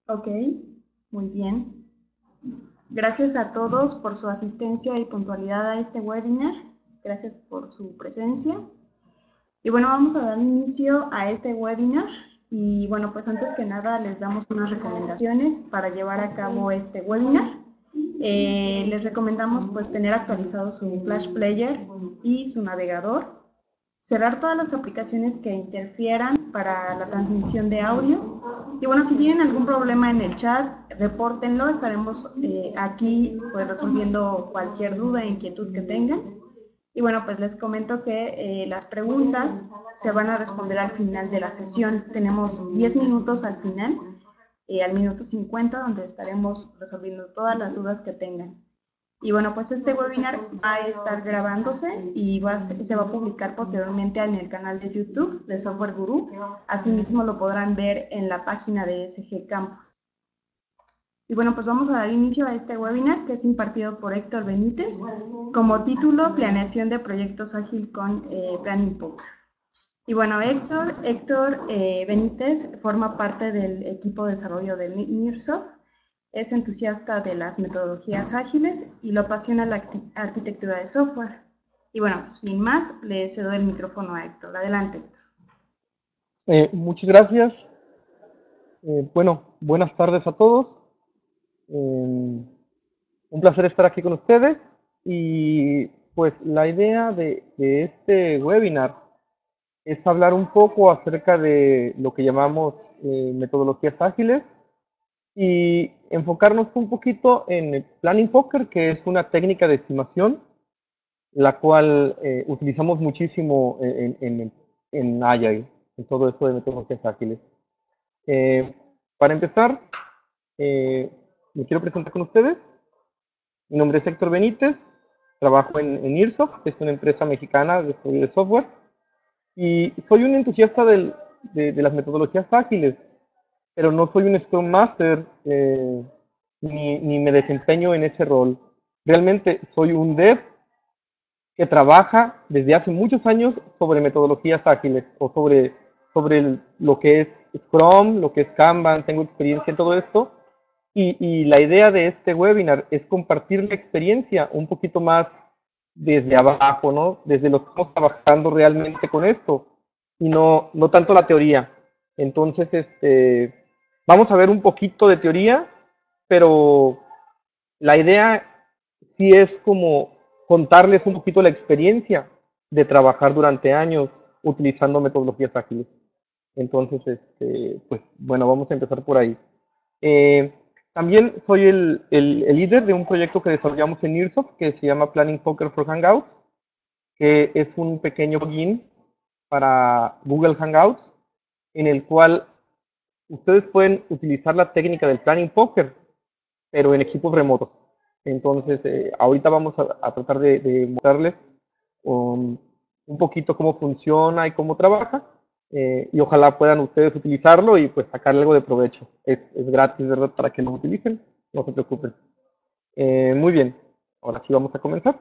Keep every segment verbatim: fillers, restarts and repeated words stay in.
Ok, muy bien. Gracias a todos por su asistencia y puntualidad a este webinar. Gracias por su presencia. Y bueno, vamos a dar inicio a este webinar. Y bueno, pues antes que nada les damos unas recomendaciones para llevar a cabo este webinar. Eh, les recomendamos pues tener actualizado su Flash Player y su navegador, cerrar todas las aplicaciones que interfieran para la transmisión de audio. Y bueno, si tienen algún problema en el chat, repórtenlo, estaremos eh, aquí pues resolviendo cualquier duda e inquietud que tengan. Y bueno, pues les comento que eh, las preguntas se van a responder al final de la sesión. Tenemos diez minutos al final, eh, al minuto cincuenta, donde estaremos resolviendo todas las dudas que tengan. Y bueno, pues este webinar va a estar grabándose y va a, se va a publicar posteriormente en el canal de YouTube de Software Guru. Asimismo lo podrán ver en la página de S G Campus. Y bueno, pues vamos a dar inicio a este webinar que es impartido por Héctor Benítez, como título Planeación de Proyectos Ágil con eh, Planning Poker. Y bueno, Héctor, Héctor eh, Benítez forma parte del equipo de desarrollo de Nearsoft, es entusiasta de las metodologías ágiles y lo apasiona la arquitectura de software. Y bueno, sin más, le cedo el micrófono a Héctor. Adelante, Héctor. Eh, muchas gracias. Eh, bueno, buenas tardes a todos. Eh, un placer estar aquí con ustedes. Y pues la idea de, de este webinar es hablar un poco acerca de lo que llamamos eh, metodologías ágiles y enfocarnos un poquito en el Planning Poker, que es una técnica de estimación, la cual eh, utilizamos muchísimo en, en, en Agile, en todo esto de metodologías ágiles. Eh, para empezar, eh, me quiero presentar con ustedes. Mi nombre es Héctor Benítez, trabajo en, en Earsoft, que es una empresa mexicana de desarrollo de software, y soy un entusiasta del, de, de las metodologías ágiles, pero no soy un Scrum Master, eh, ni, ni me desempeño en ese rol. Realmente soy un dev que trabaja desde hace muchos años sobre metodologías ágiles o sobre, sobre el, lo que es Scrum, lo que es Kanban, tengo experiencia en todo esto. Y, y la idea de este webinar es compartir la experiencia un poquito más desde abajo, ¿no? Desde los que estamos trabajando realmente con esto y no, no tanto la teoría. Entonces, este, vamos a ver un poquito de teoría, pero la idea sí es como contarles un poquito la experiencia de trabajar durante años utilizando metodologías ágiles. Entonces, este, pues bueno, vamos a empezar por ahí. Eh, también soy el, el, el, líder de un proyecto que desarrollamos en Earsoft que se llama Planning Poker for Hangouts, que es un pequeño plugin para Google Hangouts, en el cual ustedes pueden utilizar la técnica del Planning Poker, pero en equipos remotos. Entonces, eh, ahorita vamos a, a tratar de, de mostrarles um, un poquito cómo funciona y cómo trabaja, eh, y ojalá puedan ustedes utilizarlo y pues sacarle algo de provecho. Es, es gratis, ¿verdad? Para que lo utilicen, no se preocupen. Eh, muy bien, ahora sí vamos a comenzar.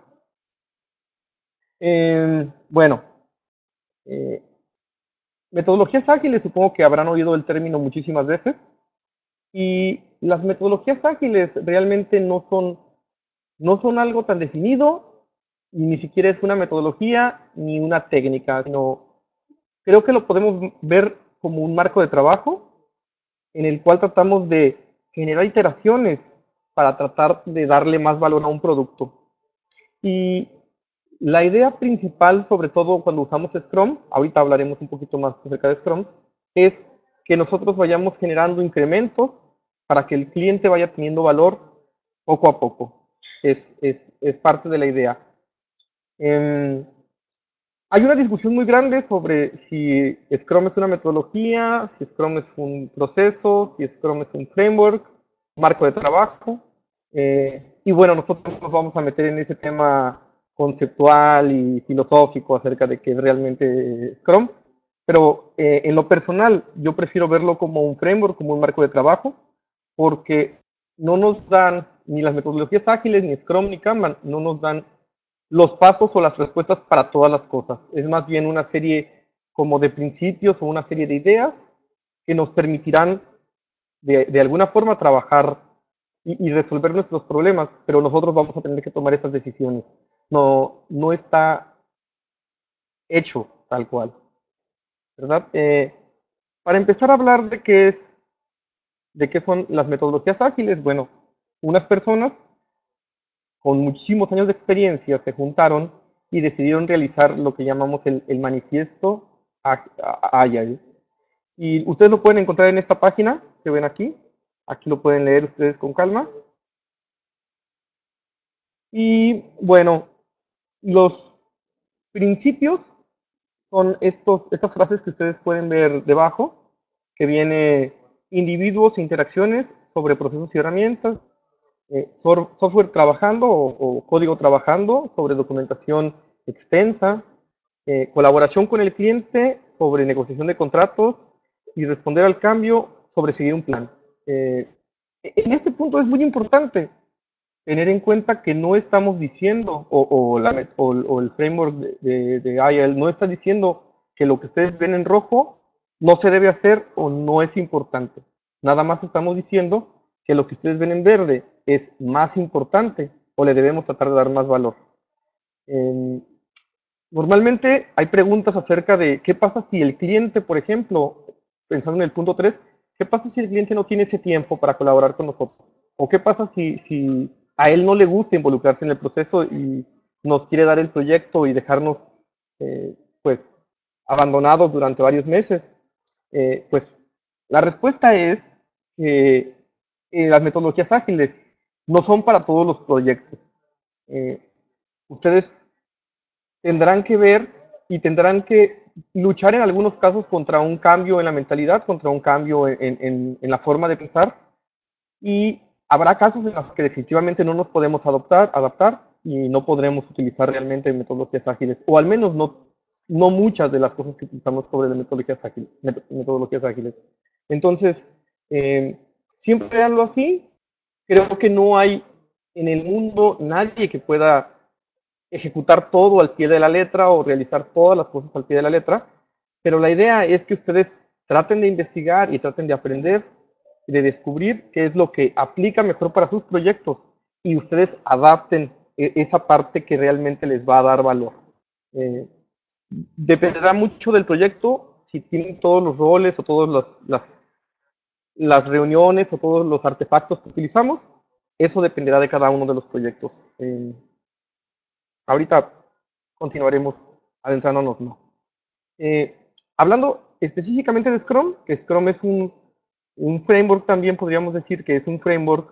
Eh, bueno, eh, metodologías ágiles, supongo que habrán oído el término muchísimas veces, y las metodologías ágiles realmente no son no son algo tan definido, ni siquiera es una metodología ni una técnica, sino creo que lo podemos ver como un marco de trabajo en el cual tratamos de generar iteraciones para tratar de darle más valor a un producto. Y la idea principal, sobre todo cuando usamos Scrum, ahorita hablaremos un poquito más acerca de Scrum, es que nosotros vayamos generando incrementos para que el cliente vaya teniendo valor poco a poco. Es, es, es parte de la idea. Eh, hay una discusión muy grande sobre si Scrum es una metodología, si Scrum es un proceso, si Scrum es un framework, marco de trabajo. Eh, y bueno, nosotros nos vamos a meter en ese tema conceptual y filosófico acerca de qué es realmente Scrum. Pero eh, en lo personal, yo prefiero verlo como un framework, como un marco de trabajo, porque no nos dan ni las metodologías ágiles, ni Scrum, ni Kanban, no nos dan los pasos o las respuestas para todas las cosas. Es más bien una serie como de principios o una serie de ideas que nos permitirán de, de alguna forma trabajar y, y resolver nuestros problemas, pero nosotros vamos a tener que tomar esas decisiones. No, no está hecho tal cual, ¿verdad? Eh, para empezar a hablar de qué es, de qué son las metodologías ágiles, bueno, unas personas con muchísimos años de experiencia se juntaron y decidieron realizar lo que llamamos el, el manifiesto Agile. Y ustedes lo pueden encontrar en esta página que ven aquí. Aquí lo pueden leer ustedes con calma. Y bueno, los principios son estos, estas frases que ustedes pueden ver debajo, que viene individuos, interacciones sobre procesos y herramientas, eh, software trabajando o, o, código trabajando sobre documentación extensa, eh, colaboración con el cliente sobre negociación de contratos y responder al cambio sobre seguir un plan. Eh, en este punto es muy importante tener en cuenta que no estamos diciendo, o, o, la, o, o el framework de, de, de Agile no está diciendo que lo que ustedes ven en rojo no se debe hacer o no es importante. Nada más estamos diciendo que lo que ustedes ven en verde es más importante o le debemos tratar de dar más valor. Eh, normalmente hay preguntas acerca de qué pasa si el cliente, por ejemplo, pensando en el punto tres, ¿qué pasa si el cliente no tiene ese tiempo para colaborar con nosotros? ¿O qué pasa si, si a él no le gusta involucrarse en el proceso y nos quiere dar el proyecto y dejarnos, eh, pues, abandonados durante varios meses? Eh, pues, la respuesta es que eh, las metodologías ágiles no son para todos los proyectos. Eh, ustedes tendrán que ver y tendrán que luchar en algunos casos contra un cambio en la mentalidad, contra un cambio en, en, en la forma de pensar, y habrá casos en los que definitivamente no nos podemos adoptar, adaptar y no podremos utilizar realmente metodologías ágiles, o al menos no, no muchas de las cosas que utilizamos sobre las metodologías ágiles. Metodologías ágiles. Entonces, eh, siempre veanlo así. Creo que no hay en el mundo nadie que pueda ejecutar todo al pie de la letra o realizar todas las cosas al pie de la letra, pero la idea es que ustedes traten de investigar y traten de aprender y de descubrir qué es lo que aplica mejor para sus proyectos y ustedes adapten esa parte que realmente les va a dar valor. Eh, dependerá mucho del proyecto, si tienen todos los roles o todas las, las, las reuniones o todos los artefactos que utilizamos, eso dependerá de cada uno de los proyectos. Eh, ahorita continuaremos adentrándonos más. Eh, hablando específicamente de Scrum, que Scrum es un, un framework, también podríamos decir que es un framework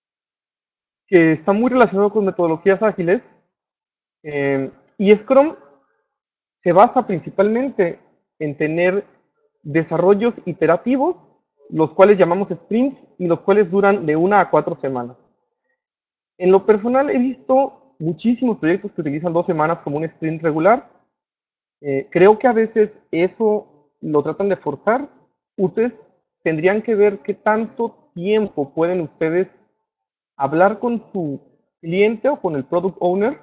que está muy relacionado con metodologías ágiles, eh, y Scrum se basa principalmente en tener desarrollos iterativos, los cuales llamamos sprints y los cuales duran de una a cuatro semanas. En lo personal he visto muchísimos proyectos que utilizan dos semanas como un sprint regular. Eh, creo que a veces eso lo tratan de forzar. Ustedes tendrían que ver qué tanto tiempo pueden ustedes hablar con su cliente o con el product owner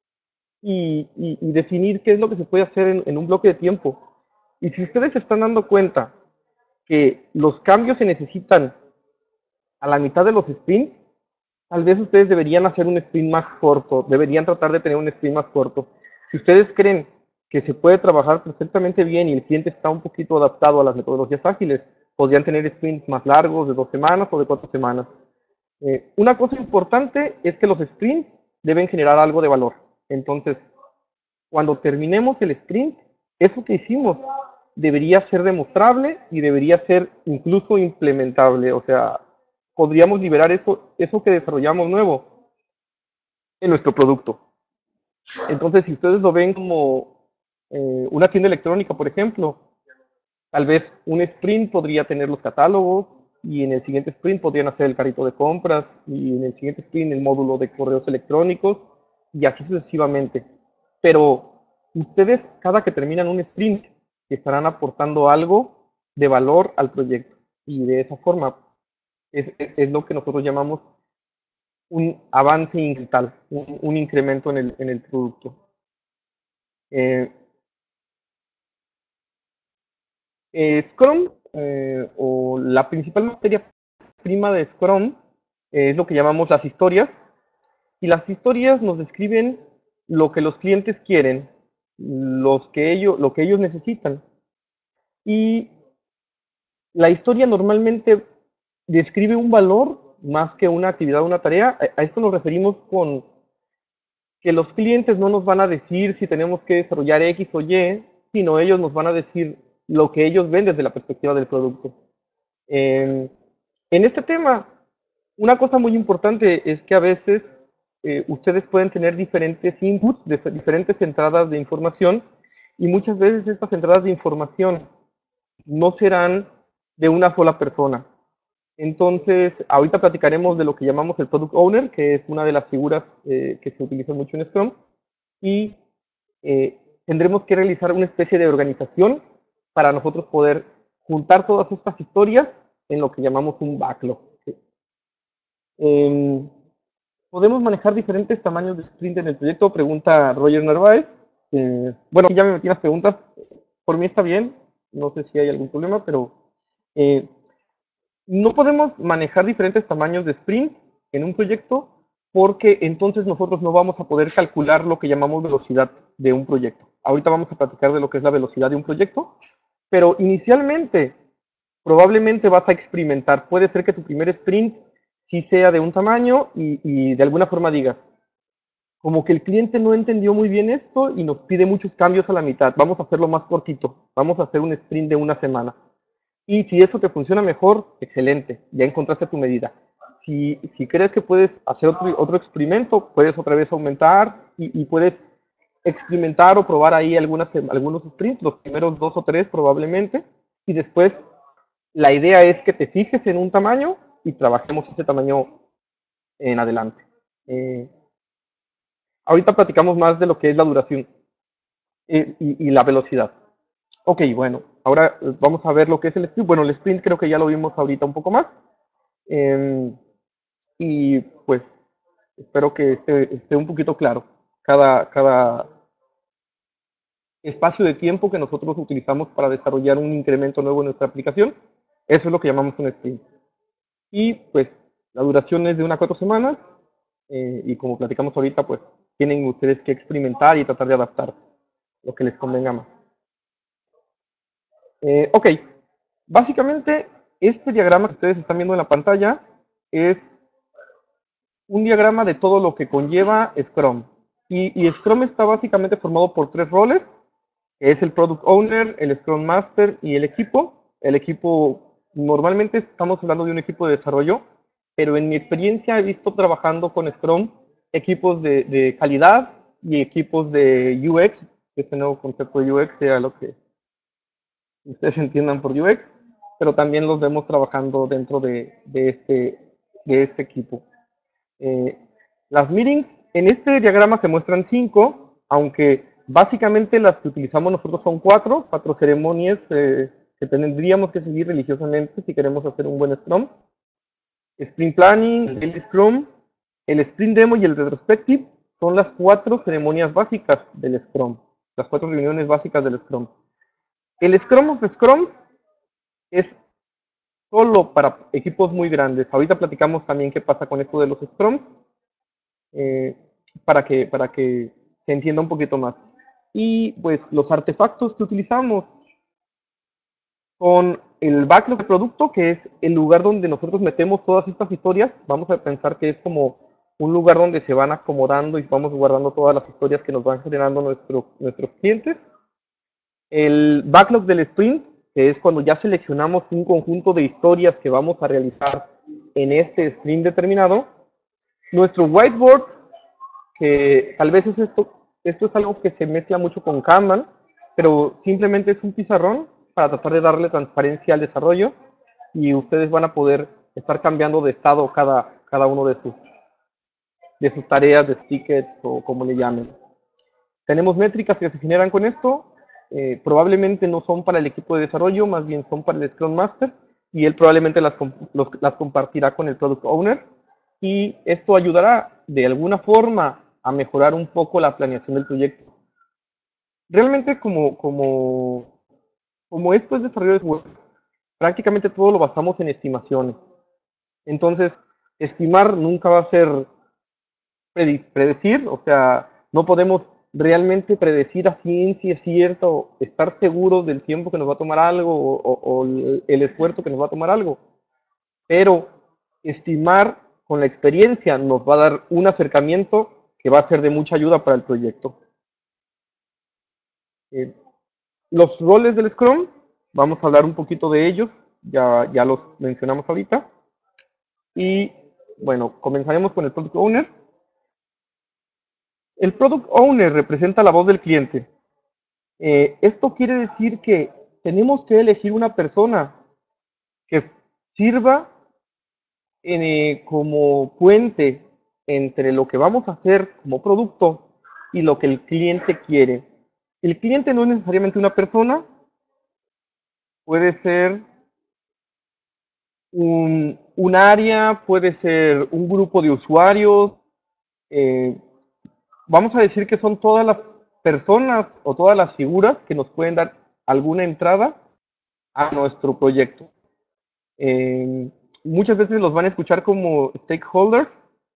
y, y, y definir qué es lo que se puede hacer en, en un bloque de tiempo. Y si ustedes se están dando cuenta que los cambios se necesitan a la mitad de los sprints, tal vez ustedes deberían hacer un sprint más corto, deberían tratar de tener un sprint más corto. Si ustedes creen que se puede trabajar perfectamente bien y el cliente está un poquito adaptado a las metodologías ágiles, podrían tener sprints más largos, de dos semanas o de cuatro semanas. Eh, una cosa importante es que los sprints deben generar algo de valor. Entonces, cuando terminemos el sprint, eso que hicimos debería ser demostrable y debería ser incluso implementable. O sea, podríamos liberar eso, eso que desarrollamos nuevo en nuestro producto. Entonces, si ustedes lo ven como eh, una tienda electrónica, por ejemplo, tal vez un sprint podría tener los catálogos y en el siguiente sprint podrían hacer el carrito de compras y en el siguiente sprint el módulo de correos electrónicos y así sucesivamente. Pero ustedes, cada que terminan un sprint, estarán aportando algo de valor al proyecto y de esa forma es, es lo que nosotros llamamos un avance incremental, un, un incremento en el, en el producto. Eh, eh, Scrum, eh, o la principal materia prima de Scrum eh, es lo que llamamos las historias, y las historias nos describen lo que los clientes quieren, los que ellos, lo que ellos necesitan. Y la historia normalmente describe un valor más que una actividad o una tarea. A esto nos referimos con que los clientes no nos van a decir si tenemos que desarrollar X o Y, sino ellos nos van a decir lo que ellos ven desde la perspectiva del producto. Eh, en este tema, una cosa muy importante es que a veces eh, ustedes pueden tener diferentes inputs, de, diferentes entradas de información, y muchas veces estas entradas de información no serán de una sola persona. Entonces, ahorita platicaremos de lo que llamamos el Product Owner, que es una de las figuras eh, que se utiliza mucho en Scrum, y eh, tendremos que realizar una especie de organización para nosotros poder juntar todas estas historias en lo que llamamos un backlog. ¿Sí? Eh, ¿Podemos manejar diferentes tamaños de sprint en el proyecto? Pregunta Roger Narváez. Eh, bueno, ya me metí las preguntas. Por mí está bien. No sé si hay algún problema, pero eh, no podemos manejar diferentes tamaños de sprint en un proyecto porque entonces nosotros no vamos a poder calcular lo que llamamos velocidad de un proyecto. Ahorita vamos a platicar de lo que es la velocidad de un proyecto, pero inicialmente probablemente vas a experimentar. Puede ser que tu primer sprint sí sea de un tamaño y, y de alguna forma digas, como que el cliente no entendió muy bien esto y nos pide muchos cambios a la mitad. Vamos a hacerlo más cortito. Vamos a hacer un sprint de una semana. Y si eso te funciona mejor, excelente, ya encontraste tu medida. Si, si crees que puedes hacer otro, otro experimento, puedes otra vez aumentar y, y puedes experimentar o probar ahí algunas, algunos sprints, los primeros dos o tres probablemente, y después la idea es que te fijes en un tamaño y trabajemos ese tamaño en adelante. Eh, ahorita platicamos más de lo que es la duración eh, y, y la velocidad. Ok, bueno, ahora vamos a ver lo que es el sprint. Bueno, el sprint creo que ya lo vimos ahorita un poco más. Eh, y pues espero que esté, esté un poquito claro cada, cada espacio de tiempo que nosotros utilizamos para desarrollar un incremento nuevo en nuestra aplicación. Eso es lo que llamamos un sprint. Y pues la duración es de unas cuatro semanas eh, y como platicamos ahorita, pues tienen ustedes que experimentar y tratar de adaptarse, lo que les convenga más. Eh, ok, básicamente este diagrama que ustedes están viendo en la pantalla es un diagrama de todo lo que conlleva Scrum. Y, y Scrum está básicamente formado por tres roles, que es el Product Owner, el Scrum Master y el equipo. El equipo, normalmente estamos hablando de un equipo de desarrollo, pero en mi experiencia he visto trabajando con Scrum equipos de, de calidad y equipos de U X, este nuevo concepto de U X sea lo que ustedes entiendan por U X, pero también los vemos trabajando dentro de, de, este, de este equipo. Eh, las meetings en este diagrama se muestran cinco, aunque básicamente las que utilizamos nosotros son cuatro, cuatro ceremonias eh, que tendríamos que seguir religiosamente si queremos hacer un buen Scrum. Sprint Planning, el Scrum, el Sprint Demo y el Retrospective son las cuatro ceremonias básicas del Scrum, las cuatro reuniones básicas del Scrum. El Scrum of Scrum es solo para equipos muy grandes. Ahorita platicamos también qué pasa con esto de los Scrums, eh, para, que, para que se entienda un poquito más. Y pues los artefactos que utilizamos con el backlog de producto, que es el lugar donde nosotros metemos todas estas historias. Vamos a pensar que es como un lugar donde se van acomodando y vamos guardando todas las historias que nos van generando nuestro, nuestros clientes. El backlog del sprint, que es cuando ya seleccionamos un conjunto de historias que vamos a realizar en este sprint determinado. Nuestro whiteboard, que tal vez es esto, esto es algo que se mezcla mucho con Kanban, pero simplemente es un pizarrón para tratar de darle transparencia al desarrollo y ustedes van a poder estar cambiando de estado cada, cada uno de sus, de sus tareas, de tickets o como le llamen. Tenemos métricas que se generan con esto, eh, probablemente no son para el equipo de desarrollo, más bien son para el Scrum Master, y él probablemente las, los, las compartirá con el Product Owner, y esto ayudará de alguna forma a mejorar un poco la planeación del proyecto. Realmente como, como, como esto es desarrollo de web, prácticamente todo lo basamos en estimaciones. Entonces, estimar nunca va a ser predecir, o sea, no podemos realmente predecir a ciencia cierta o estar seguros del tiempo que nos va a tomar algo o, o, o el esfuerzo que nos va a tomar algo, pero estimar con la experiencia nos va a dar un acercamiento que va a ser de mucha ayuda para el proyecto. Eh, los roles del Scrum, vamos a hablar un poquito de ellos, ya, ya los mencionamos ahorita. Y bueno, comenzaremos con el Product Owner. El Product Owner representa la voz del cliente. Eh, esto quiere decir que tenemos que elegir una persona que sirva eh, como puente entre lo que vamos a hacer como producto y lo que el cliente quiere. El cliente no es necesariamente una persona, puede ser un, un área, puede ser un grupo de usuarios. eh, Vamos a decir que son todas las personas o todas las figuras que nos pueden dar alguna entrada a nuestro proyecto. Eh, muchas veces los van a escuchar como stakeholders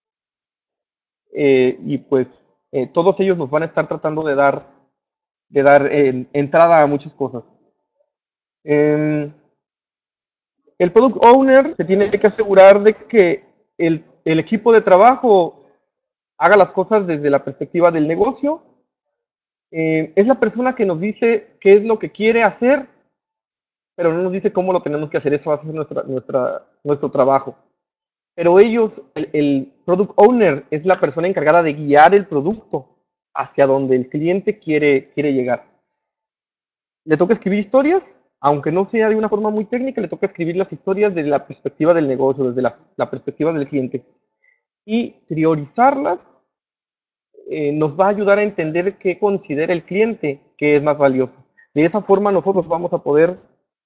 eh, y pues eh, todos ellos nos van a estar tratando de dar, de dar eh, entrada a muchas cosas. Eh, el Product Owner se tiene que asegurar de que el, el equipo de trabajo haga las cosas desde la perspectiva del negocio. Eh, es la persona que nos dice qué es lo que quiere hacer, pero no nos dice cómo lo tenemos que hacer. Eso va a ser nuestra, nuestra, nuestro trabajo. Pero ellos, el, el product owner es la persona encargada de guiar el producto hacia donde el cliente quiere, quiere llegar. Le toca escribir historias, aunque no sea de una forma muy técnica, le toca escribir las historias desde la perspectiva del negocio, desde la, la perspectiva del cliente. Y priorizarlas eh, nos va a ayudar a entender qué considera el cliente que es más valioso. De esa forma nosotros vamos a poder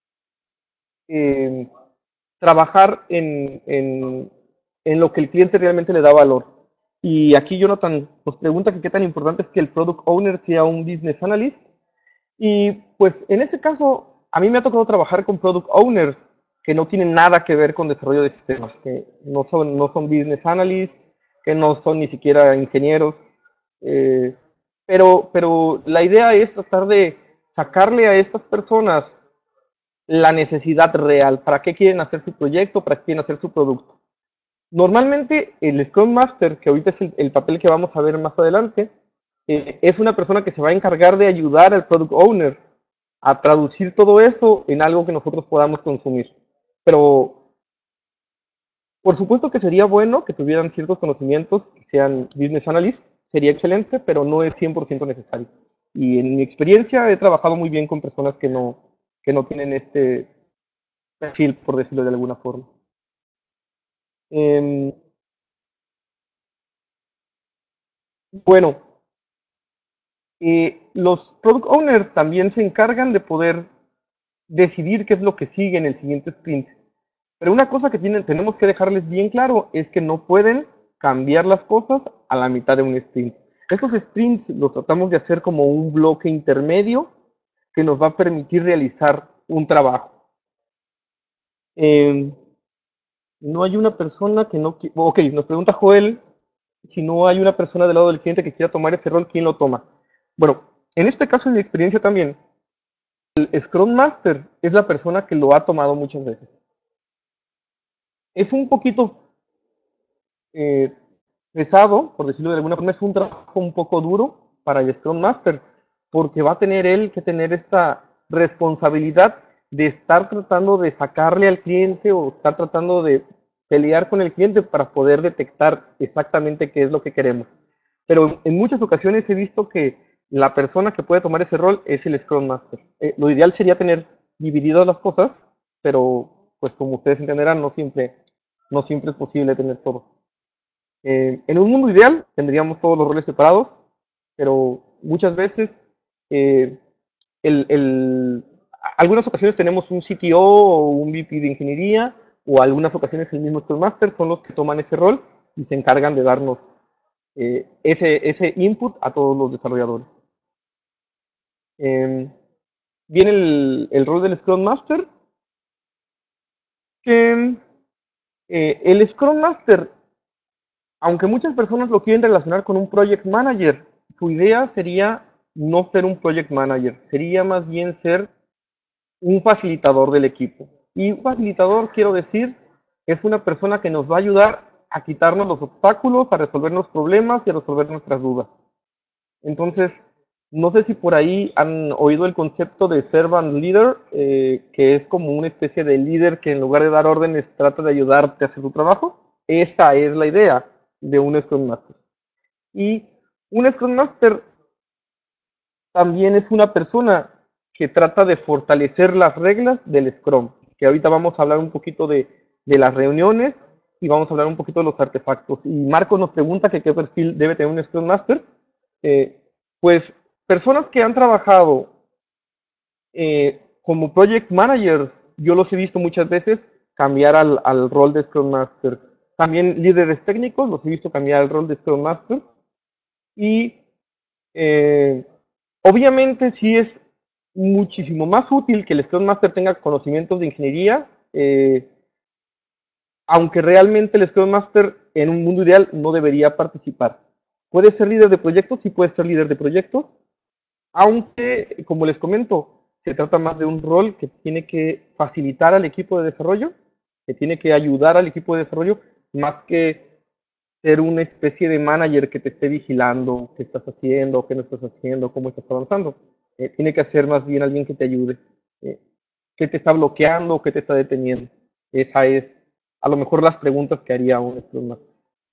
eh, trabajar en, en, en, lo que el cliente realmente le da valor. Y aquí Jonathan nos pregunta que qué tan importante es que el product owner sea un business analyst. Y pues en ese caso, a mí me ha tocado trabajar con product owners que no tienen nada que ver con desarrollo de sistemas, que no son, no son business analysts, que no son ni siquiera ingenieros. Eh, pero, pero la idea es tratar de sacarle a estas personas la necesidad real, para qué quieren hacer su proyecto, para qué quieren hacer su producto. Normalmente el Scrum Master, que ahorita es el, el papel que vamos a ver más adelante, eh, es una persona que se va a encargar de ayudar al Product Owner a traducir todo eso en algo que nosotros podamos consumir. Pero por supuesto que sería bueno que tuvieran ciertos conocimientos, que sean Business Analyst, sería excelente, pero no es cien por ciento necesario. Y en mi experiencia he trabajado muy bien con personas que no, que no tienen este perfil, por decirlo de alguna forma. Eh, bueno, eh, los product owners también se encargan de poder decidir qué es lo que sigue en el siguiente sprint. Pero una cosa que tienen, tenemos que dejarles bien claro es que no pueden cambiar las cosas a la mitad de un sprint. Estos sprints los tratamos de hacer como un bloque intermedio que nos va a permitir realizar un trabajo. Eh, no hay una persona que no... Ok, nos pregunta Joel si no hay una persona del lado del cliente que quiera tomar ese rol, ¿quién lo toma? Bueno, en este caso, en mi experiencia también, el Scrum Master es la persona que lo ha tomado muchas veces. Es un poquito eh, pesado, por decirlo de alguna forma, es un trabajo un poco duro para el Scrum Master, porque va a tener él que tener esta responsabilidad de estar tratando de sacarle al cliente o estar tratando de pelear con el cliente para poder detectar exactamente qué es lo que queremos. Pero en muchas ocasiones he visto que la persona que puede tomar ese rol es el Scrum Master. Eh, lo ideal sería tener divididas las cosas, pero pues como ustedes entenderán, no siempre, no siempre es posible tener todo. Eh, en un mundo ideal tendríamos todos los roles separados, pero muchas veces, eh, el, el, algunas ocasiones tenemos un C T O o un V P de ingeniería, o algunas ocasiones el mismo Scrum Master son los que toman ese rol y se encargan de darnos eh, ese, ese input a todos los desarrolladores. Eh, viene el, el rol del Scrum Master, que Eh, el Scrum Master, aunque muchas personas lo quieren relacionar con un Project Manager, su idea sería no ser un Project Manager, sería más bien ser un facilitador del equipo. Y un facilitador, quiero decir, es una persona que nos va a ayudar a quitarnos los obstáculos, a resolver los problemas y a resolver nuestras dudas. Entonces, no sé si por ahí han oído el concepto de servant leader, eh, que es como una especie de líder que en lugar de dar órdenes trata de ayudarte a hacer tu trabajo. Esa es la idea de un Scrum Master. Y un Scrum Master también es una persona que trata de fortalecer las reglas del Scrum, que ahorita vamos a hablar un poquito de, de las reuniones y vamos a hablar un poquito de los artefactos. Y Marco nos pregunta que qué perfil debe tener un Scrum Master. Eh, pues personas que han trabajado eh, como project managers, yo los he visto muchas veces cambiar al, al rol de Scrum Master. También líderes técnicos, los he visto cambiar al rol de Scrum Master. Y eh, obviamente sí es muchísimo más útil que el Scrum Master tenga conocimientos de ingeniería, eh, aunque realmente el Scrum Master en un mundo ideal no debería participar. Puede ser líder de proyectos, sí puede ser líder de proyectos, aunque, como les comento, se trata más de un rol que tiene que facilitar al equipo de desarrollo, que tiene que ayudar al equipo de desarrollo, más que ser una especie de manager que te esté vigilando qué estás haciendo, qué no estás haciendo, cómo estás avanzando. Eh, tiene que ser más bien alguien que te ayude. Eh, ¿Qué te está bloqueando? ¿Qué te está deteniendo? Esa es, a lo mejor, las preguntas que haría un Scrum Master.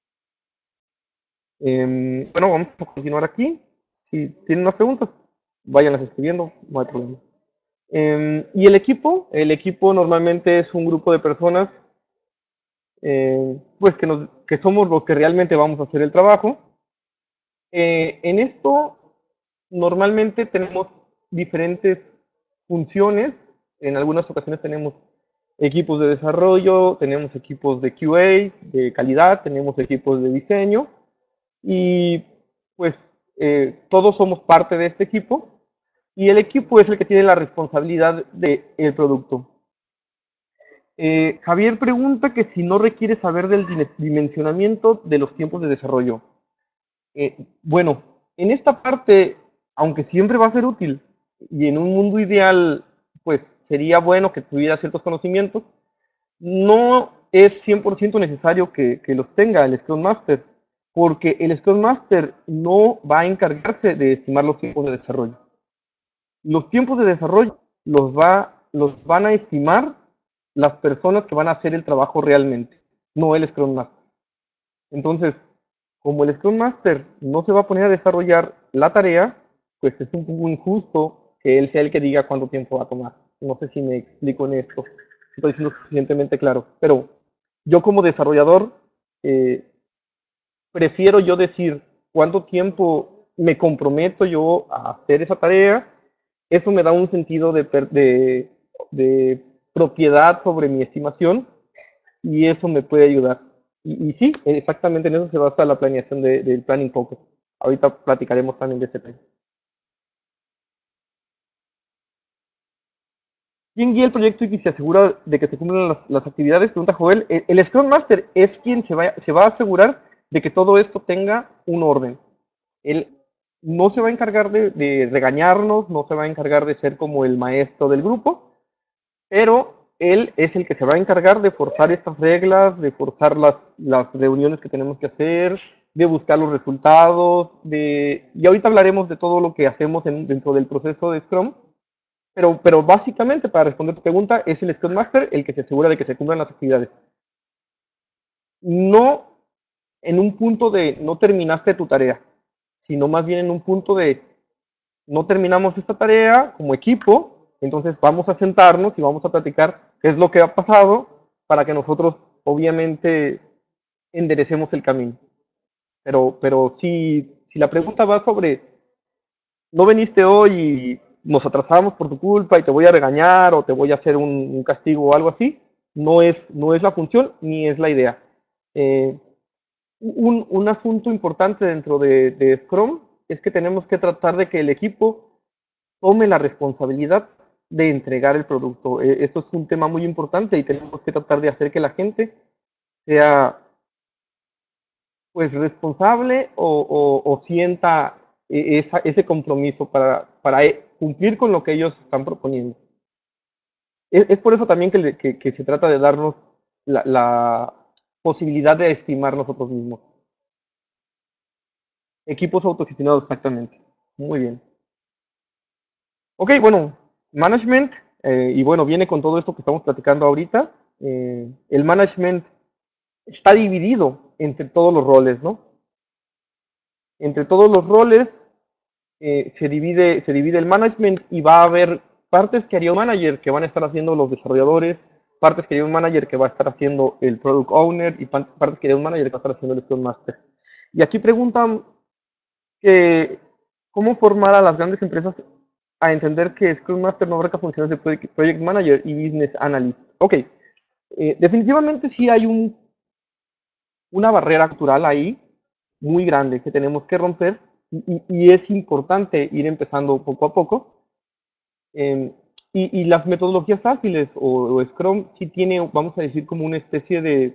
Eh, bueno, vamos a continuar aquí. Si tienen más preguntas, váyanlas escribiendo, no hay problema. Eh, y el equipo, el equipo normalmente es un grupo de personas, eh, pues que, nos, que somos los que realmente vamos a hacer el trabajo. Eh, en esto normalmente tenemos diferentes funciones. En algunas ocasiones tenemos equipos de desarrollo, tenemos equipos de Q A, de calidad, tenemos equipos de diseño y pues eh, todos somos parte de este equipo y el equipo es el que tiene la responsabilidad del producto. Eh, Javier pregunta que si no requiere saber del dimensionamiento de los tiempos de desarrollo. Eh, bueno, en esta parte, aunque siempre va a ser útil, y en un mundo ideal, pues sería bueno que tuviera ciertos conocimientos, no es cien por ciento necesario que, que los tenga el Scrum Master, porque el Scrum Master no va a encargarse de estimar los tiempos de desarrollo. Los tiempos de desarrollo los, va, los van a estimar las personas que van a hacer el trabajo realmente, no el Scrum Master. Entonces, como el Scrum Master no se va a poner a desarrollar la tarea, pues es un poco injusto que él sea el que diga cuánto tiempo va a tomar. No sé si me explico en esto, si estoy siendo suficientemente claro, pero yo como desarrollador eh, prefiero yo decir cuánto tiempo me comprometo yo a hacer esa tarea. Eso me da un sentido de, de, de propiedad sobre mi estimación y eso me puede ayudar. Y, y sí, exactamente en eso se basa la planeación de, del Planning Focus. Ahorita platicaremos también de ese tema. ¿Quién guía el proyecto y se asegura de que se cumplan las, las actividades? Pregunta Joel. El, el Scrum Master es quien se va, se va a asegurar de que todo esto tenga un orden. Él no se va a encargar de, de regañarnos, no se va a encargar de ser como el maestro del grupo, pero él es el que se va a encargar de forzar estas reglas, de forzar las, las reuniones que tenemos que hacer, de buscar los resultados, de... y ahorita hablaremos de todo lo que hacemos en, dentro del proceso de Scrum, pero, pero básicamente, para responder tu pregunta, es el Scrum Master el que se asegura de que se cumplan las actividades. No en un punto de no terminaste tu tarea, sino más bien en un punto de no terminamos esta tarea como equipo, entonces vamos a sentarnos y vamos a platicar qué es lo que ha pasado para que nosotros obviamente enderecemos el camino. Pero, pero si, si la pregunta va sobre, no viniste hoy y nos atrasamos por tu culpa y te voy a regañar o te voy a hacer un, un castigo o algo así, no es, no es la función ni es la idea. Eh, un, un, asunto importante dentro de, de Scrum es que tenemos que tratar de que el equipo tome la responsabilidad de entregar el producto. Eh, esto es un tema muy importante y tenemos que tratar de hacer que la gente sea pues responsable o, o- o sienta e- esa- ese compromiso para, para e- cumplir con lo que ellos están proponiendo. Es, es por eso también que, le- que- que se trata de darnos la, la posibilidad de estimar nosotros mismos. Equipos autogestionados, exactamente. Muy bien. Ok, bueno, management, eh, y bueno, viene con todo esto que estamos platicando ahorita. Eh, el management está dividido entre todos los roles, ¿no? Entre todos los roles eh, se divide, se divide el management y va a haber partes que haría un manager que van a estar haciendo los desarrolladores, partes que haría un manager que va a estar haciendo el product owner y partes que haría un manager que va a estar haciendo el Scrum Master. Y aquí preguntan que cómo formar a las grandes empresas a entender que Scrum Master no abarca funciones de Project, project Manager y Business Analyst. Ok, eh, definitivamente sí hay un, una barrera cultural ahí muy grande que tenemos que romper y, y es importante ir empezando poco a poco. Eh, y, y, las metodologías ágiles o, o, Scrum sí tiene, vamos a decir, como una especie de,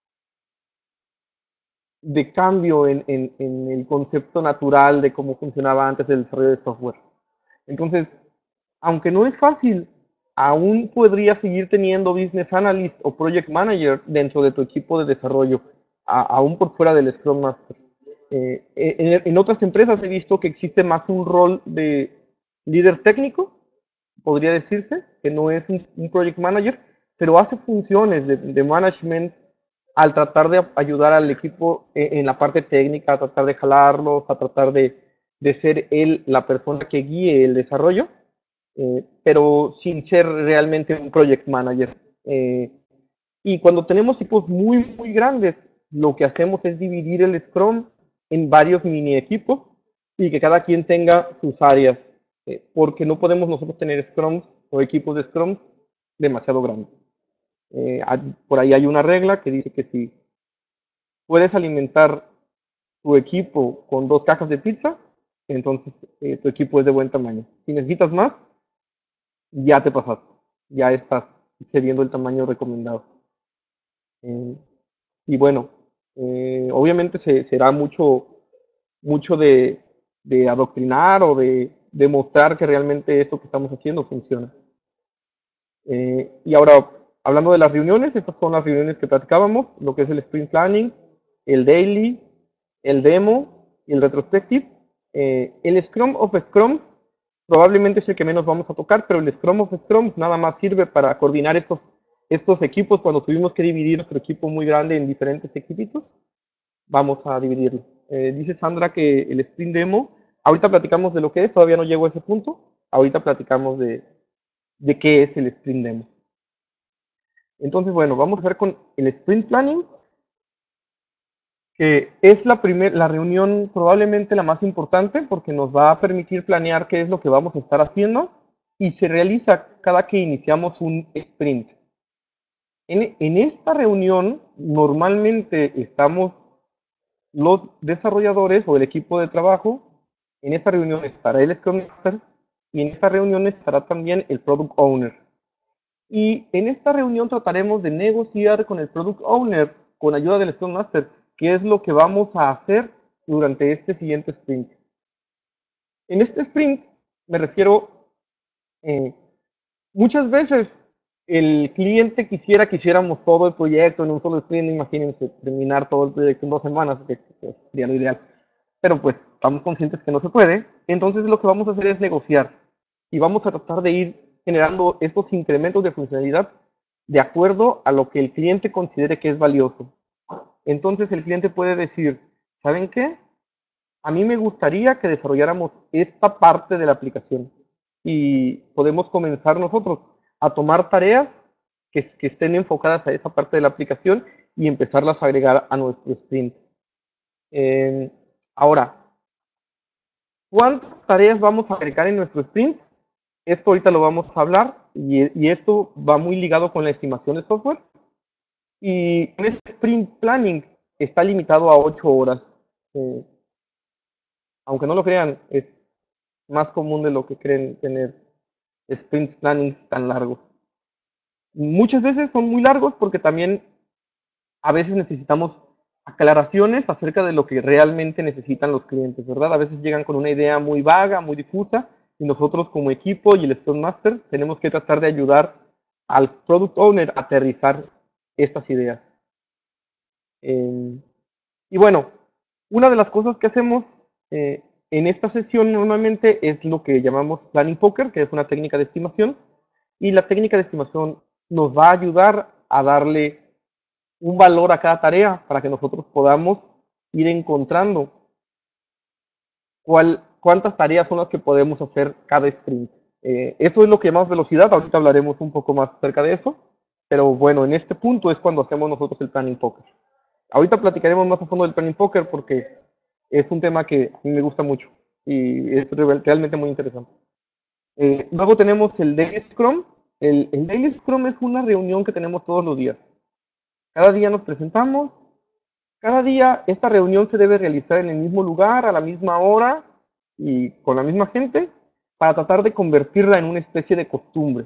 de cambio en, en, en el concepto natural de cómo funcionaba antes del desarrollo de software. Entonces, aunque no es fácil, aún podría seguir teniendo Business Analyst o Project Manager dentro de tu equipo de desarrollo, a, aún por fuera del Scrum Master. Eh, en, en, otras empresas he visto que existe más un rol de líder técnico, podría decirse, que no es un, un Project Manager, pero hace funciones de, de management al tratar de ayudar al equipo en, en, la parte técnica, a tratar de jalarlos, a tratar de, de ser él la persona que guíe el desarrollo. Eh, pero sin ser realmente un project manager. Eh, y cuando tenemos equipos muy, muy grandes, lo que hacemos es dividir el Scrum en varios mini equipos y que cada quien tenga sus áreas, eh, porque no podemos nosotros tener Scrum o equipos de Scrum demasiado grandes. Eh, por ahí hay una regla que dice que si puedes alimentar tu equipo con dos cajas de pizza, entonces eh, tu equipo es de buen tamaño. Si necesitas más, ya te pasaste, ya estás excediendo el tamaño recomendado. Eh, y bueno, eh, obviamente se, será mucho, mucho de, de adoctrinar o de demostrar que realmente esto que estamos haciendo funciona. Eh, y ahora, hablando de las reuniones, estas son las reuniones que platicábamos, lo que es el sprint planning, el daily, el demo y el retrospective. Eh, el Scrum of Scrum probablemente es el que menos vamos a tocar, pero el Scrum of Scrum nada más sirve para coordinar estos, estos equipos cuando tuvimos que dividir nuestro equipo muy grande en diferentes equipitos. Vamos a dividirlo. Eh, dice Sandra que el sprint demo, ahorita platicamos de lo que es, todavía no llego a ese punto, ahorita platicamos de, de qué es el sprint demo. Entonces, bueno, vamos a hacer con el sprint planning, que es la, primer, la reunión probablemente la más importante porque nos va a permitir planear qué es lo que vamos a estar haciendo y se realiza cada que iniciamos un sprint. En, en esta reunión normalmente estamos los desarrolladores o el equipo de trabajo, en esta reunión estará el Scrum Master y en esta reunión estará también el Product Owner. Y en esta reunión trataremos de negociar con el Product Owner, con ayuda del Scrum Master, qué es lo que vamos a hacer durante este siguiente sprint. En este sprint me refiero, eh, muchas veces el cliente quisiera que hiciéramos todo el proyecto en un solo sprint, imagínense, terminar todo el proyecto en dos semanas, que, que sería lo ideal. Pero pues estamos conscientes que no se puede, entonces lo que vamos a hacer es negociar y vamos a tratar de ir generando estos incrementos de funcionalidad de acuerdo a lo que el cliente considere que es valioso. Entonces el cliente puede decir, ¿saben qué? A mí me gustaría que desarrolláramos esta parte de la aplicación y podemos comenzar nosotros a tomar tareas que, que estén enfocadas a esa parte de la aplicación y empezarlas a agregar a nuestro sprint. Eh, ahora, ¿cuántas tareas vamos a agregar en nuestro sprint? Esto ahorita lo vamos a hablar y, y esto va muy ligado con la estimación de software. Y en este sprint planning está limitado a ocho horas. Eh, aunque no lo crean, es más común de lo que creen tener sprint plannings tan largos. Muchas veces son muy largos porque también a veces necesitamos aclaraciones acerca de lo que realmente necesitan los clientes, ¿verdad? A veces llegan con una idea muy vaga, muy difusa, y nosotros como equipo y el Scrum Master tenemos que tratar de ayudar al Product Owner a aterrizar estas ideas. Eh, y bueno, una de las cosas que hacemos eh, en esta sesión normalmente es lo que llamamos Planning Poker, que es una técnica de estimación, y la técnica de estimación nos va a ayudar a darle un valor a cada tarea para que nosotros podamos ir encontrando cuál, cuántas tareas son las que podemos hacer cada sprint. Eh, eso es lo que llamamos velocidad, ahorita hablaremos un poco más acerca de eso, pero bueno, en este punto es cuando hacemos nosotros el planning poker. Ahorita platicaremos más a fondo del planning poker porque es un tema que a mí me gusta mucho y es realmente muy interesante. Eh, luego tenemos el Daily Scrum. El, el Daily Scrum es una reunión que tenemos todos los días. Cada día nos presentamos. Cada día esta reunión se debe realizar en el mismo lugar, a la misma hora y con la misma gente para tratar de convertirla en una especie de costumbre.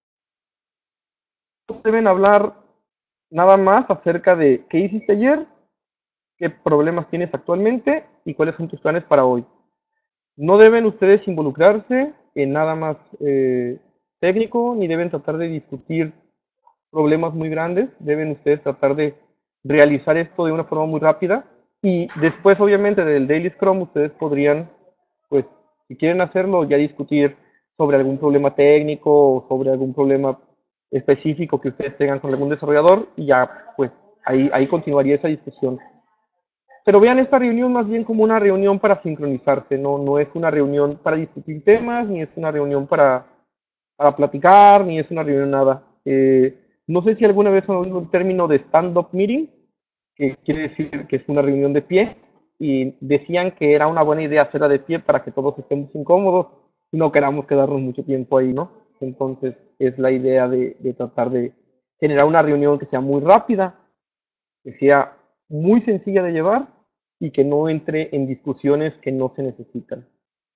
Deben hablar nada más acerca de qué hiciste ayer, qué problemas tienes actualmente y cuáles son tus planes para hoy. No deben ustedes involucrarse en nada más eh, técnico, ni deben tratar de discutir problemas muy grandes. Deben ustedes tratar de realizar esto de una forma muy rápida. Y después, obviamente, del Daily Scrum, ustedes podrían, pues, si quieren hacerlo, ya discutir sobre algún problema técnico o sobre algún problema específico que ustedes tengan con algún desarrollador y ya, pues, ahí, ahí continuaría esa discusión. Pero vean esta reunión más bien como una reunión para sincronizarse, no, no es una reunión para discutir temas, ni es una reunión para, para platicar, ni es una reunión nada. Eh, no sé si alguna vez han oído el término de stand-up meeting, que quiere decir que es una reunión de pie, y decían que era una buena idea hacerla de pie para que todos estemos incómodos y no queramos quedarnos mucho tiempo ahí, ¿no? Entonces es la idea de, de tratar de generar una reunión que sea muy rápida, que sea muy sencilla de llevar y que no entre en discusiones que no se necesitan.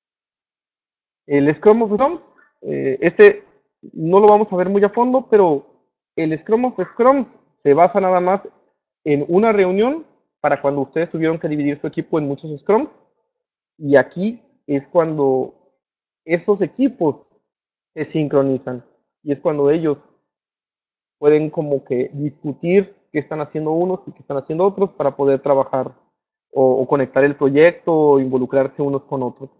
El Scrum of Scrums, eh, este no lo vamos a ver muy a fondo, pero el Scrum of Scrums se basa nada más en una reunión para cuando ustedes tuvieron que dividir su equipo en muchos Scrums, y aquí es cuando esos equipos se sincronizan y es cuando ellos pueden como que discutir qué están haciendo unos y qué están haciendo otros para poder trabajar o, o conectar el proyecto o involucrarse unos con otros.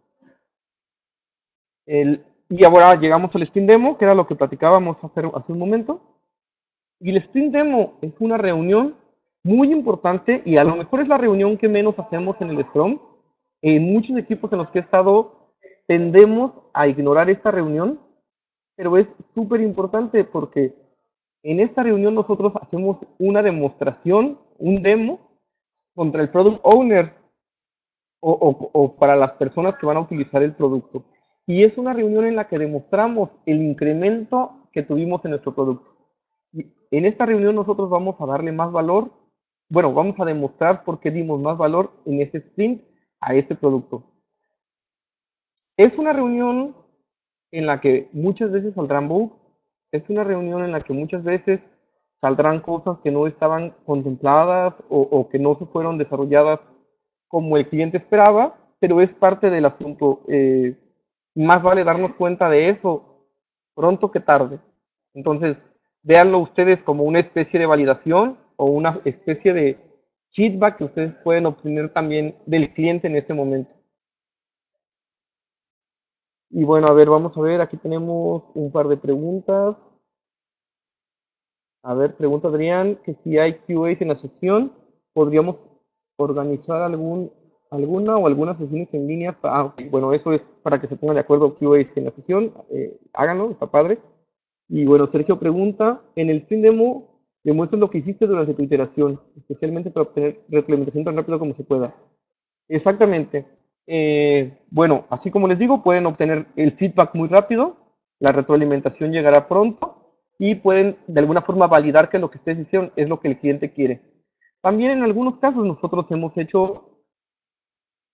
El, y ahora llegamos al Sprint Demo, que era lo que platicábamos hace, hace un momento. Y el Sprint Demo es una reunión muy importante y a lo mejor es la reunión que menos hacemos en el Scrum. En muchos equipos en los que he estado tendemos a ignorar esta reunión, pero es súper importante porque en esta reunión nosotros hacemos una demostración, un demo, contra el Product Owner o, o, o para las personas que van a utilizar el producto. Y es una reunión en la que demostramos el incremento que tuvimos en nuestro producto. Y en esta reunión nosotros vamos a darle más valor, bueno, vamos a demostrar por qué dimos más valor en este sprint a este producto. Es una reunión en la que muchas veces saldrán bugs, es una reunión en la que muchas veces saldrán cosas que no estaban contempladas o, o que no se fueron desarrolladas como el cliente esperaba, pero es parte del asunto. Eh, más vale darnos cuenta de eso pronto que tarde. Entonces, véanlo ustedes como una especie de validación o una especie de feedback que ustedes pueden obtener también del cliente en este momento. Y bueno, a ver, vamos a ver, aquí tenemos un par de preguntas. A ver, pregunta Adrián, que si hay Q As en la sesión, ¿podríamos organizar algún, alguna o algunas sesiones en línea? Ah, okay. Bueno, eso es para que se pongan de acuerdo Q As en la sesión. Eh, háganlo, está padre. Y bueno, Sergio pregunta, en el Sprint Demo, demuestra lo que hiciste durante tu iteración, especialmente para obtener retroalimentación tan rápido como se pueda. Exactamente. Eh, bueno, así como les digo, pueden obtener el feedback muy rápido, la retroalimentación llegará pronto y pueden de alguna forma validar que lo que ustedes hicieron es lo que el cliente quiere. También en algunos casos nosotros hemos hecho,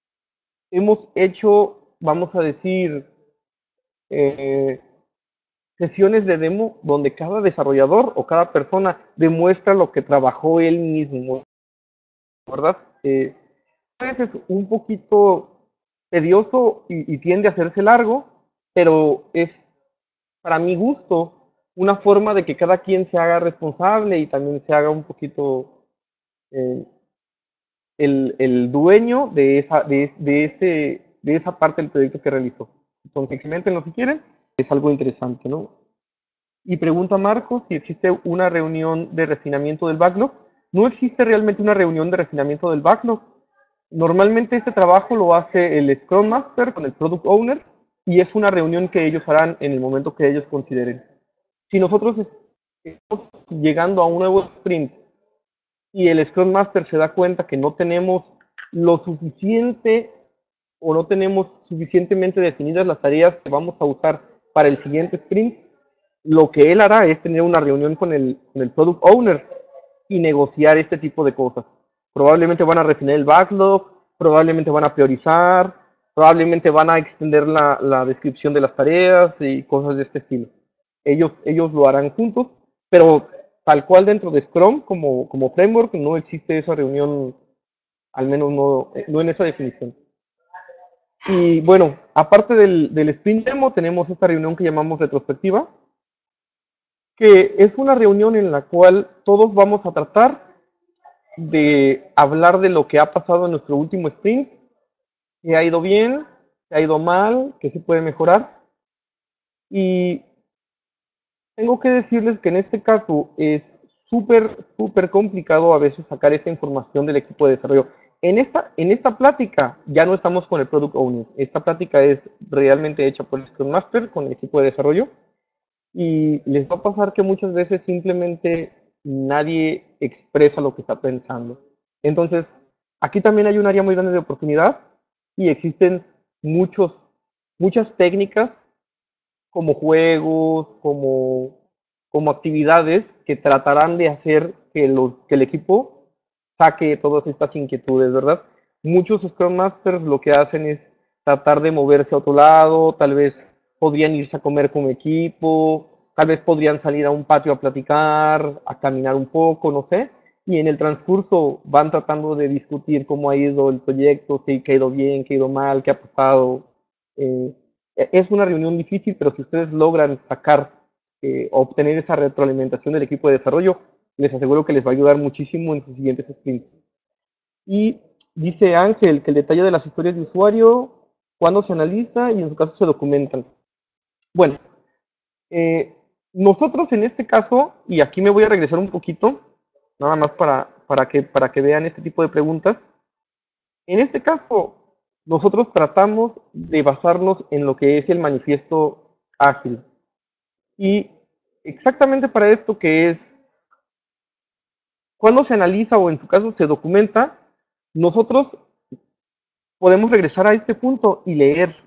hemos hecho, vamos a decir, eh, sesiones de demo donde cada desarrollador o cada persona demuestra lo que trabajó él mismo, ¿verdad? Eh, a veces un poquito tedioso y, y tiende a hacerse largo, pero es, para mi gusto, una forma de que cada quien se haga responsable y también se haga un poquito eh, el, el dueño de esa, de, de, ese, de esa parte del proyecto que realizó. Entonces, coméntenlo si quieren, es algo interesante, ¿no? Y pregunta Marcos si existe una reunión de refinamiento del backlog. No existe realmente una reunión de refinamiento del backlog. Normalmente este trabajo lo hace el Scrum Master con el Product Owner y es una reunión que ellos harán en el momento que ellos consideren. Si nosotros estamos llegando a un nuevo sprint y el Scrum Master se da cuenta que no tenemos lo suficiente o no tenemos suficientemente definidas las tareas que vamos a usar para el siguiente sprint, lo que él hará es tener una reunión con el, con el Product Owner y negociar este tipo de cosas. Probablemente van a refinar el backlog, probablemente van a priorizar, probablemente van a extender la, la descripción de las tareas y cosas de este estilo. Ellos, ellos lo harán juntos, pero tal cual dentro de Scrum como, como framework no existe esa reunión, al menos no, no en esa definición. Y bueno, aparte del, del sprint demo, tenemos esta reunión que llamamos retrospectiva, que es una reunión en la cual todos vamos a tratar de hablar de lo que ha pasado en nuestro último sprint, qué ha ido bien, qué ha ido mal, qué se puede mejorar. Y tengo que decirles que en este caso es súper, súper complicado a veces sacar esta información del equipo de desarrollo. En esta, en esta plática ya no estamos con el Product Owner. Esta plática es realmente hecha por el Scrum Master con el equipo de desarrollo. Y les va a pasar que muchas veces simplemente nadie expresa lo que está pensando. Entonces, aquí también hay un área muy grande de oportunidad y existen muchos, muchas técnicas como juegos, como, como actividades que tratarán de hacer que, los, que el equipo saque todas estas inquietudes, ¿verdad? Muchos Scrum Masters lo que hacen es tratar de moverse a otro lado, tal vez podrían irse a comer como equipo, tal vez podrían salir a un patio a platicar, a caminar un poco, no sé, y en el transcurso van tratando de discutir cómo ha ido el proyecto, si ha ido bien, qué ha ido mal, qué ha pasado. Eh, es una reunión difícil, pero si ustedes logran sacar, eh, obtener esa retroalimentación del equipo de desarrollo, les aseguro que les va a ayudar muchísimo en sus siguientes sprints. Y dice Ángel que el detalle de las historias de usuario, cuando se analiza y en su caso se documentan. Bueno, eh, nosotros en este caso, y aquí me voy a regresar un poquito, nada más para, para, que, para que vean este tipo de preguntas. En este caso, nosotros tratamos de basarnos en lo que es el manifiesto ágil. Y exactamente para esto que es, cuando se analiza o en su caso se documenta, nosotros podemos regresar a este punto y leer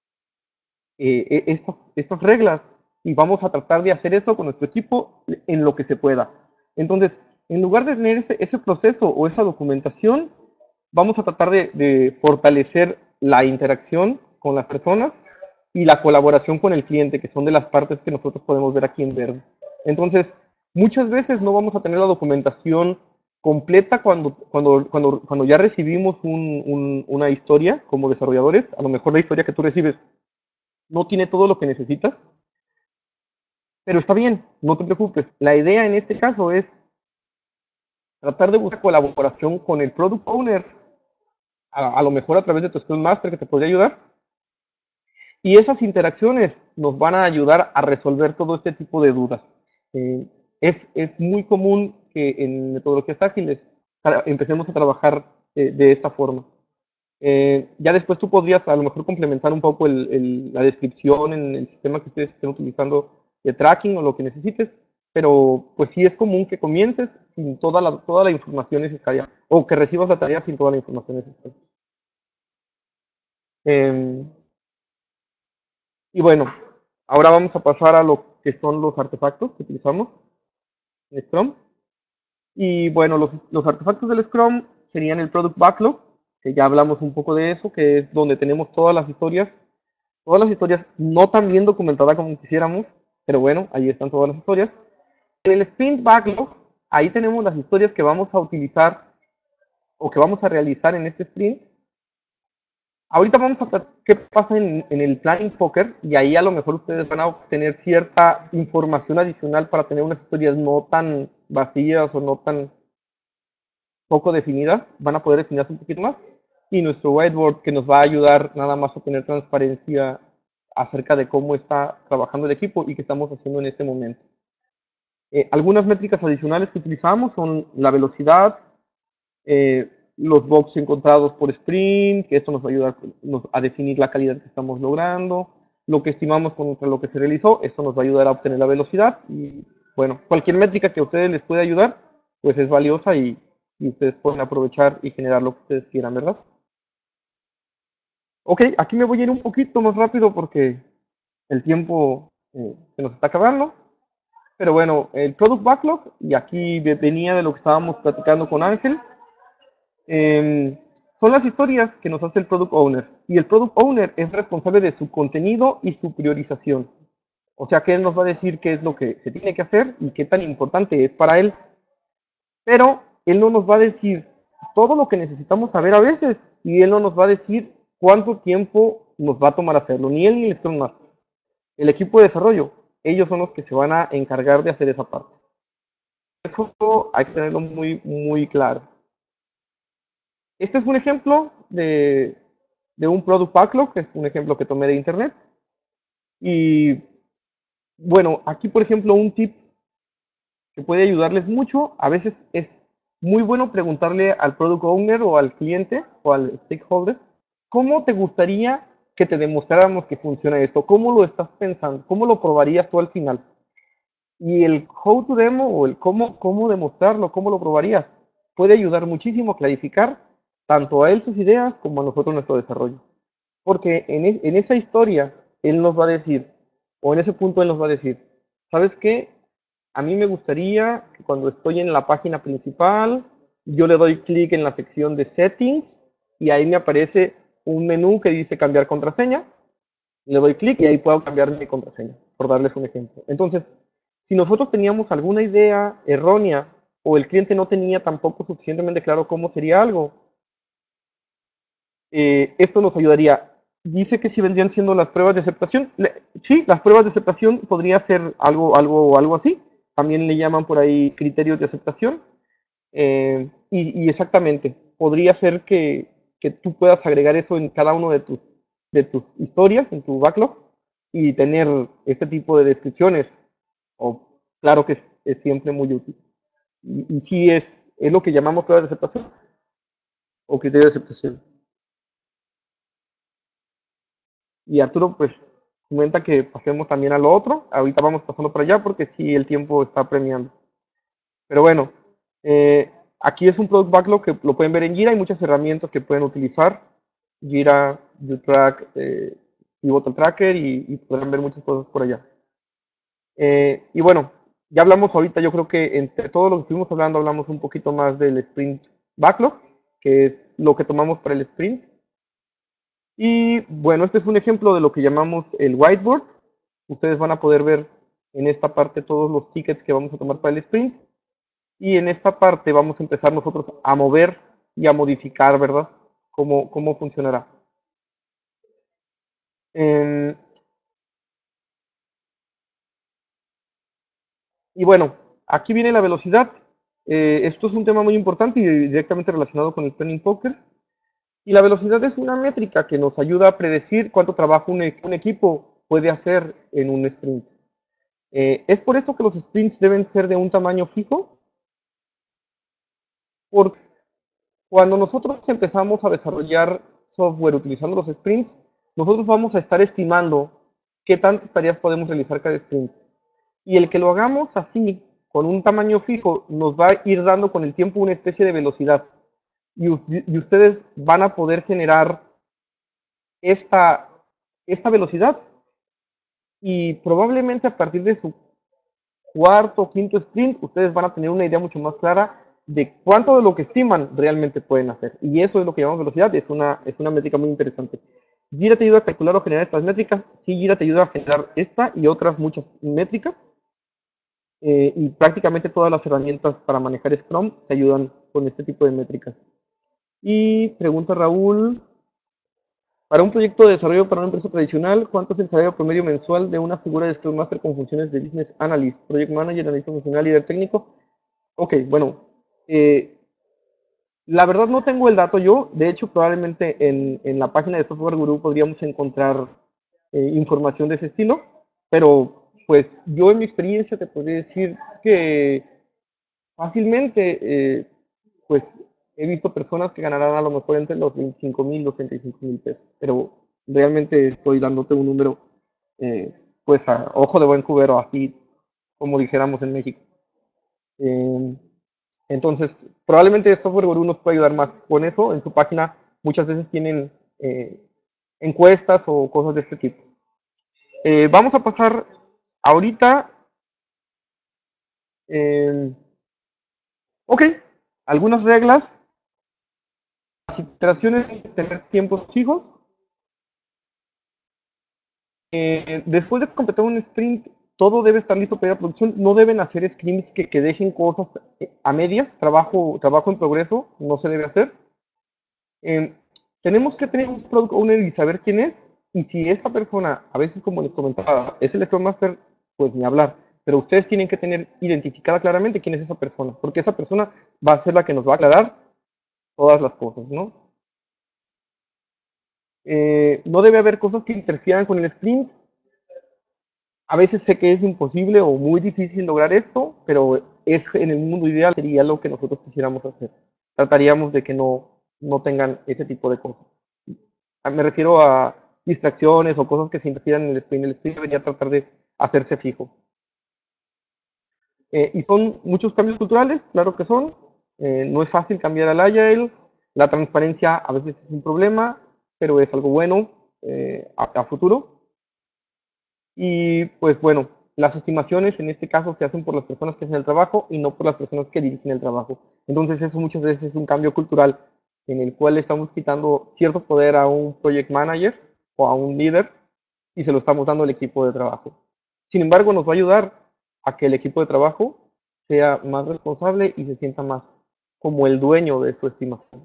eh, estas, estas reglas y vamos a tratar de hacer eso con nuestro equipo en lo que se pueda. Entonces, en lugar de tener ese, ese proceso o esa documentación, vamos a tratar de, de fortalecer la interacción con las personas y la colaboración con el cliente, que son de las partes que nosotros podemos ver aquí en verde. Entonces, muchas veces no vamos a tener la documentación completa cuando, cuando, cuando, cuando ya recibimos un, un, una historia como desarrolladores. A lo mejor la historia que tú recibes no tiene todo lo que necesitas, pero está bien, no te preocupes. La idea en este caso es tratar de buscar colaboración con el Product Owner, a, a lo mejor a través de tu Scrum Master que te podría ayudar. Y esas interacciones nos van a ayudar a resolver todo este tipo de dudas. Eh, es, es, muy común que en metodologías ágiles empecemos a trabajar eh, de esta forma. Eh, ya después tú podrías a lo mejor complementar un poco el, el, la descripción en el sistema que ustedes estén utilizando de tracking o lo que necesites, pero pues sí es común que comiences sin toda la, toda la información necesaria o que recibas la tarea sin toda la información necesaria. Eh, y bueno, ahora vamos a pasar a lo que son los artefactos que utilizamos en Scrum. Y bueno, los, los artefactos del Scrum serían el Product Backlog, que ya hablamos un poco de eso, que es donde tenemos todas las historias, todas las historias no tan bien documentadas como quisiéramos, pero bueno, ahí están todas las historias. En el Sprint Backlog, ahí tenemos las historias que vamos a utilizar o que vamos a realizar en este sprint. Ahorita vamos a ver qué pasa en, en el Planning Poker y ahí a lo mejor ustedes van a obtener cierta información adicional para tener unas historias no tan vacías o no tan poco definidas, van a poder definirse un poquito más. Y nuestro whiteboard que nos va a ayudar nada más a tener transparencia acerca de cómo está trabajando el equipo y qué estamos haciendo en este momento. Eh, algunas métricas adicionales que utilizamos son la velocidad, eh, los bugs encontrados por sprint, que esto nos va a ayudar nos, a definir la calidad que estamos logrando, lo que estimamos contra lo que se realizó, esto nos va a ayudar a obtener la velocidad y bueno, cualquier métrica que a ustedes les pueda ayudar, pues es valiosa y, y ustedes pueden aprovechar y generar lo que ustedes quieran, ¿verdad? Ok, aquí me voy a ir un poquito más rápido porque el tiempo eh, se nos está acabando. Pero bueno, el Product Backlog, y aquí venía de lo que estábamos platicando con Ángel, eh, son las historias que nos hace el Product Owner. Y el Product Owner es responsable de su contenido y su priorización. O sea que él nos va a decir qué es lo que se tiene que hacer y qué tan importante es para él. Pero él no nos va a decir todo lo que necesitamos saber a veces. Y él no nos va a decir cuánto tiempo nos va a tomar hacerlo. Ni él ni el Scrum Master. El equipo de desarrollo, ellos son los que se van a encargar de hacer esa parte. Eso hay que tenerlo muy, muy claro. Este es un ejemplo de, de un product backlog, que es un ejemplo que tomé de internet. Y bueno, aquí por ejemplo un tip que puede ayudarles mucho, a veces es muy bueno preguntarle al product owner o al cliente o al stakeholder, ¿cómo te gustaría que te demostráramos que funciona esto? ¿Cómo lo estás pensando? ¿Cómo lo probarías tú al final? Y el how to demo o el cómo, cómo demostrarlo, cómo lo probarías, puede ayudar muchísimo a clarificar tanto a él sus ideas como a nosotros nuestro desarrollo. Porque en, es, en esa historia él nos va a decir, o en ese punto él nos va a decir, ¿sabes qué? A mí me gustaría que cuando estoy en la página principal, yo le doy clic en la sección de settings y ahí me aparece un menú que dice cambiar contraseña. Le doy clic y ahí puedo cambiar mi contraseña, por darles un ejemplo. Entonces, si nosotros teníamos alguna idea errónea o el cliente no tenía tampoco suficientemente claro cómo sería algo, eh, esto nos ayudaría. Dice que si vendrían siendo las pruebas de aceptación, le, sí, las pruebas de aceptación podría ser algo, algo, algo así. También le llaman por ahí criterios de aceptación. Eh, y, y, exactamente, podría ser que, que, tú puedas agregar eso en cada uno de tus, de tus historias, en tu backlog, y tener este tipo de descripciones. O, claro que es, es siempre muy útil. Y, y sí es, es lo que llamamos pruebas de aceptación o criterio de aceptación. Y Arturo, pues, comenta que pasemos también a lo otro. Ahorita vamos pasando por allá porque sí el tiempo está premiando. Pero bueno, eh, aquí es un Product Backlog que lo pueden ver en Jira. Hay muchas herramientas que pueden utilizar. Jira, U-Track, eh, Pivotal Tracker y, y podrán ver muchas cosas por allá. Eh, y bueno, ya hablamos ahorita, yo creo que entre todo lo que estuvimos hablando, hablamos un poquito más del Sprint Backlog, que es lo que tomamos para el Sprint. Y bueno, este es un ejemplo de lo que llamamos el whiteboard. Ustedes van a poder ver en esta parte todos los tickets que vamos a tomar para el sprint. Y en esta parte vamos a empezar nosotros a mover y a modificar, ¿verdad? Cómo, cómo funcionará. Eh, y bueno, aquí viene la velocidad. Eh, esto es un tema muy importante y directamente relacionado con el Planning Poker. Y la velocidad es una métrica que nos ayuda a predecir cuánto trabajo un, un equipo puede hacer en un sprint. Eh, es por esto que los sprints deben ser de un tamaño fijo, porque cuando nosotros empezamos a desarrollar software utilizando los sprints, nosotros vamos a estar estimando qué tantas tareas podemos realizar cada sprint. Y el que lo hagamos así, con un tamaño fijo, nos va a ir dando con el tiempo una especie de velocidad. Y, y ustedes van a poder generar esta, esta velocidad. Y probablemente a partir de su cuarto o quinto sprint, ustedes van a tener una idea mucho más clara de cuánto de lo que estiman realmente pueden hacer. Y eso es lo que llamamos velocidad, es una, es una métrica muy interesante. Jira te ayuda a calcular o generar estas métricas. Sí, Jira te ayuda a generar esta y otras muchas métricas. Eh, y prácticamente todas las herramientas para manejar Scrum te ayudan con este tipo de métricas. Y pregunta Raúl, para un proyecto de desarrollo para una empresa tradicional, ¿cuánto es el salario promedio mensual de una figura de Scrum Master con funciones de Business Analyst, Project Manager, Analista Funcional, Líder Técnico? Ok, bueno, eh, la verdad no tengo el dato yo. De hecho, probablemente en, en la página de Software Guru podríamos encontrar eh, información de ese estilo, pero pues yo en mi experiencia te podría decir que fácilmente, eh, pues he visto personas que ganarán a lo mejor entre los veinticinco mil y los treinta y cinco mil pesos, pero realmente estoy dándote un número, eh, pues a ojo de buen cubero, así como dijéramos en México. Eh, entonces, probablemente Software Guru nos puede ayudar más con eso. En su página muchas veces tienen eh, encuestas o cosas de este tipo. Eh, vamos a pasar ahorita. Eh, ok, algunas reglas. Las iteraciones deben tener tiempos fijos. Eh, después de completar un sprint, todo debe estar listo para ir a producción. No deben hacer sprints que, que dejen cosas eh, a medias. Trabajo, trabajo en progreso no se debe hacer. Eh, tenemos que tener un product owner y saber quién es. Y si esta persona, a veces como les comentaba, es el Scrum Master, pues ni hablar. Pero ustedes tienen que tener identificada claramente quién es esa persona, porque esa persona va a ser la que nos va a aclarar todas las cosas, ¿no? Eh, no debe haber cosas que interfieran con el sprint. A veces sé que es imposible o muy difícil lograr esto, pero es en el mundo ideal sería lo que nosotros quisiéramos hacer. Trataríamos de que no, no tengan ese tipo de cosas. Me refiero a distracciones o cosas que se interfieran en el sprint. El sprint debería tratar de hacerse fijo. Eh, y son muchos cambios culturales, claro que son. Eh, no es fácil cambiar al Agile. La transparencia a veces es un problema, pero es algo bueno eh, a, a futuro. Y pues bueno, las estimaciones en este caso se hacen por las personas que hacen el trabajo y no por las personas que dirigen el trabajo. Entonces eso muchas veces es un cambio cultural en el cual le estamos quitando cierto poder a un project manager o a un líder y se lo estamos dando al equipo de trabajo. Sin embargo, nos va a ayudar a que el equipo de trabajo sea más responsable y se sienta más como el dueño de su estimación.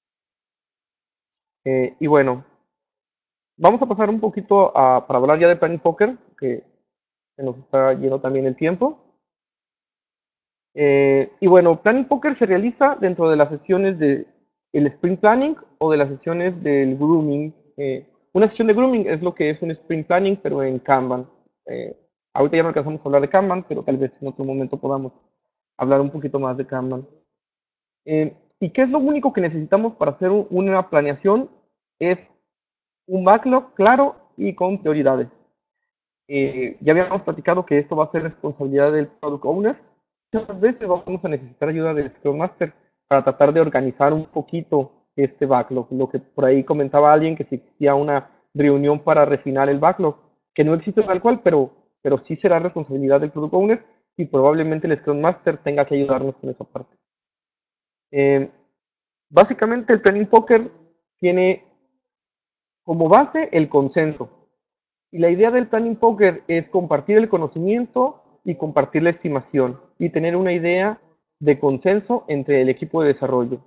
Eh, y bueno, vamos a pasar un poquito a, para hablar ya de Planning Poker, que se nos está yendo también el tiempo. Eh, y bueno, Planning Poker se realiza dentro de las sesiones de el Sprint Planning o de las sesiones del Grooming. Eh, una sesión de Grooming es lo que es un Sprint Planning, pero en Kanban. Eh, ahorita ya no alcanzamos a hablar de Kanban, pero tal vez en otro momento podamos hablar un poquito más de Kanban. Eh, ¿Y qué es lo único que necesitamos para hacer un, una planeación? Es un backlog claro y con prioridades. Eh, ya habíamos platicado que esto va a ser responsabilidad del Product Owner. Muchas veces vamos a necesitar ayuda del Scrum Master para tratar de organizar un poquito este backlog. Lo que por ahí comentaba alguien, que si existía una reunión para refinar el backlog, que no existe tal cual, pero, pero sí será responsabilidad del Product Owner y probablemente el Scrum Master tenga que ayudarnos con esa parte. Eh, básicamente el Planning Poker tiene como base el consenso. Y la idea del Planning Poker es compartir el conocimiento y compartir la estimación y tener una idea de consenso entre el equipo de desarrollo.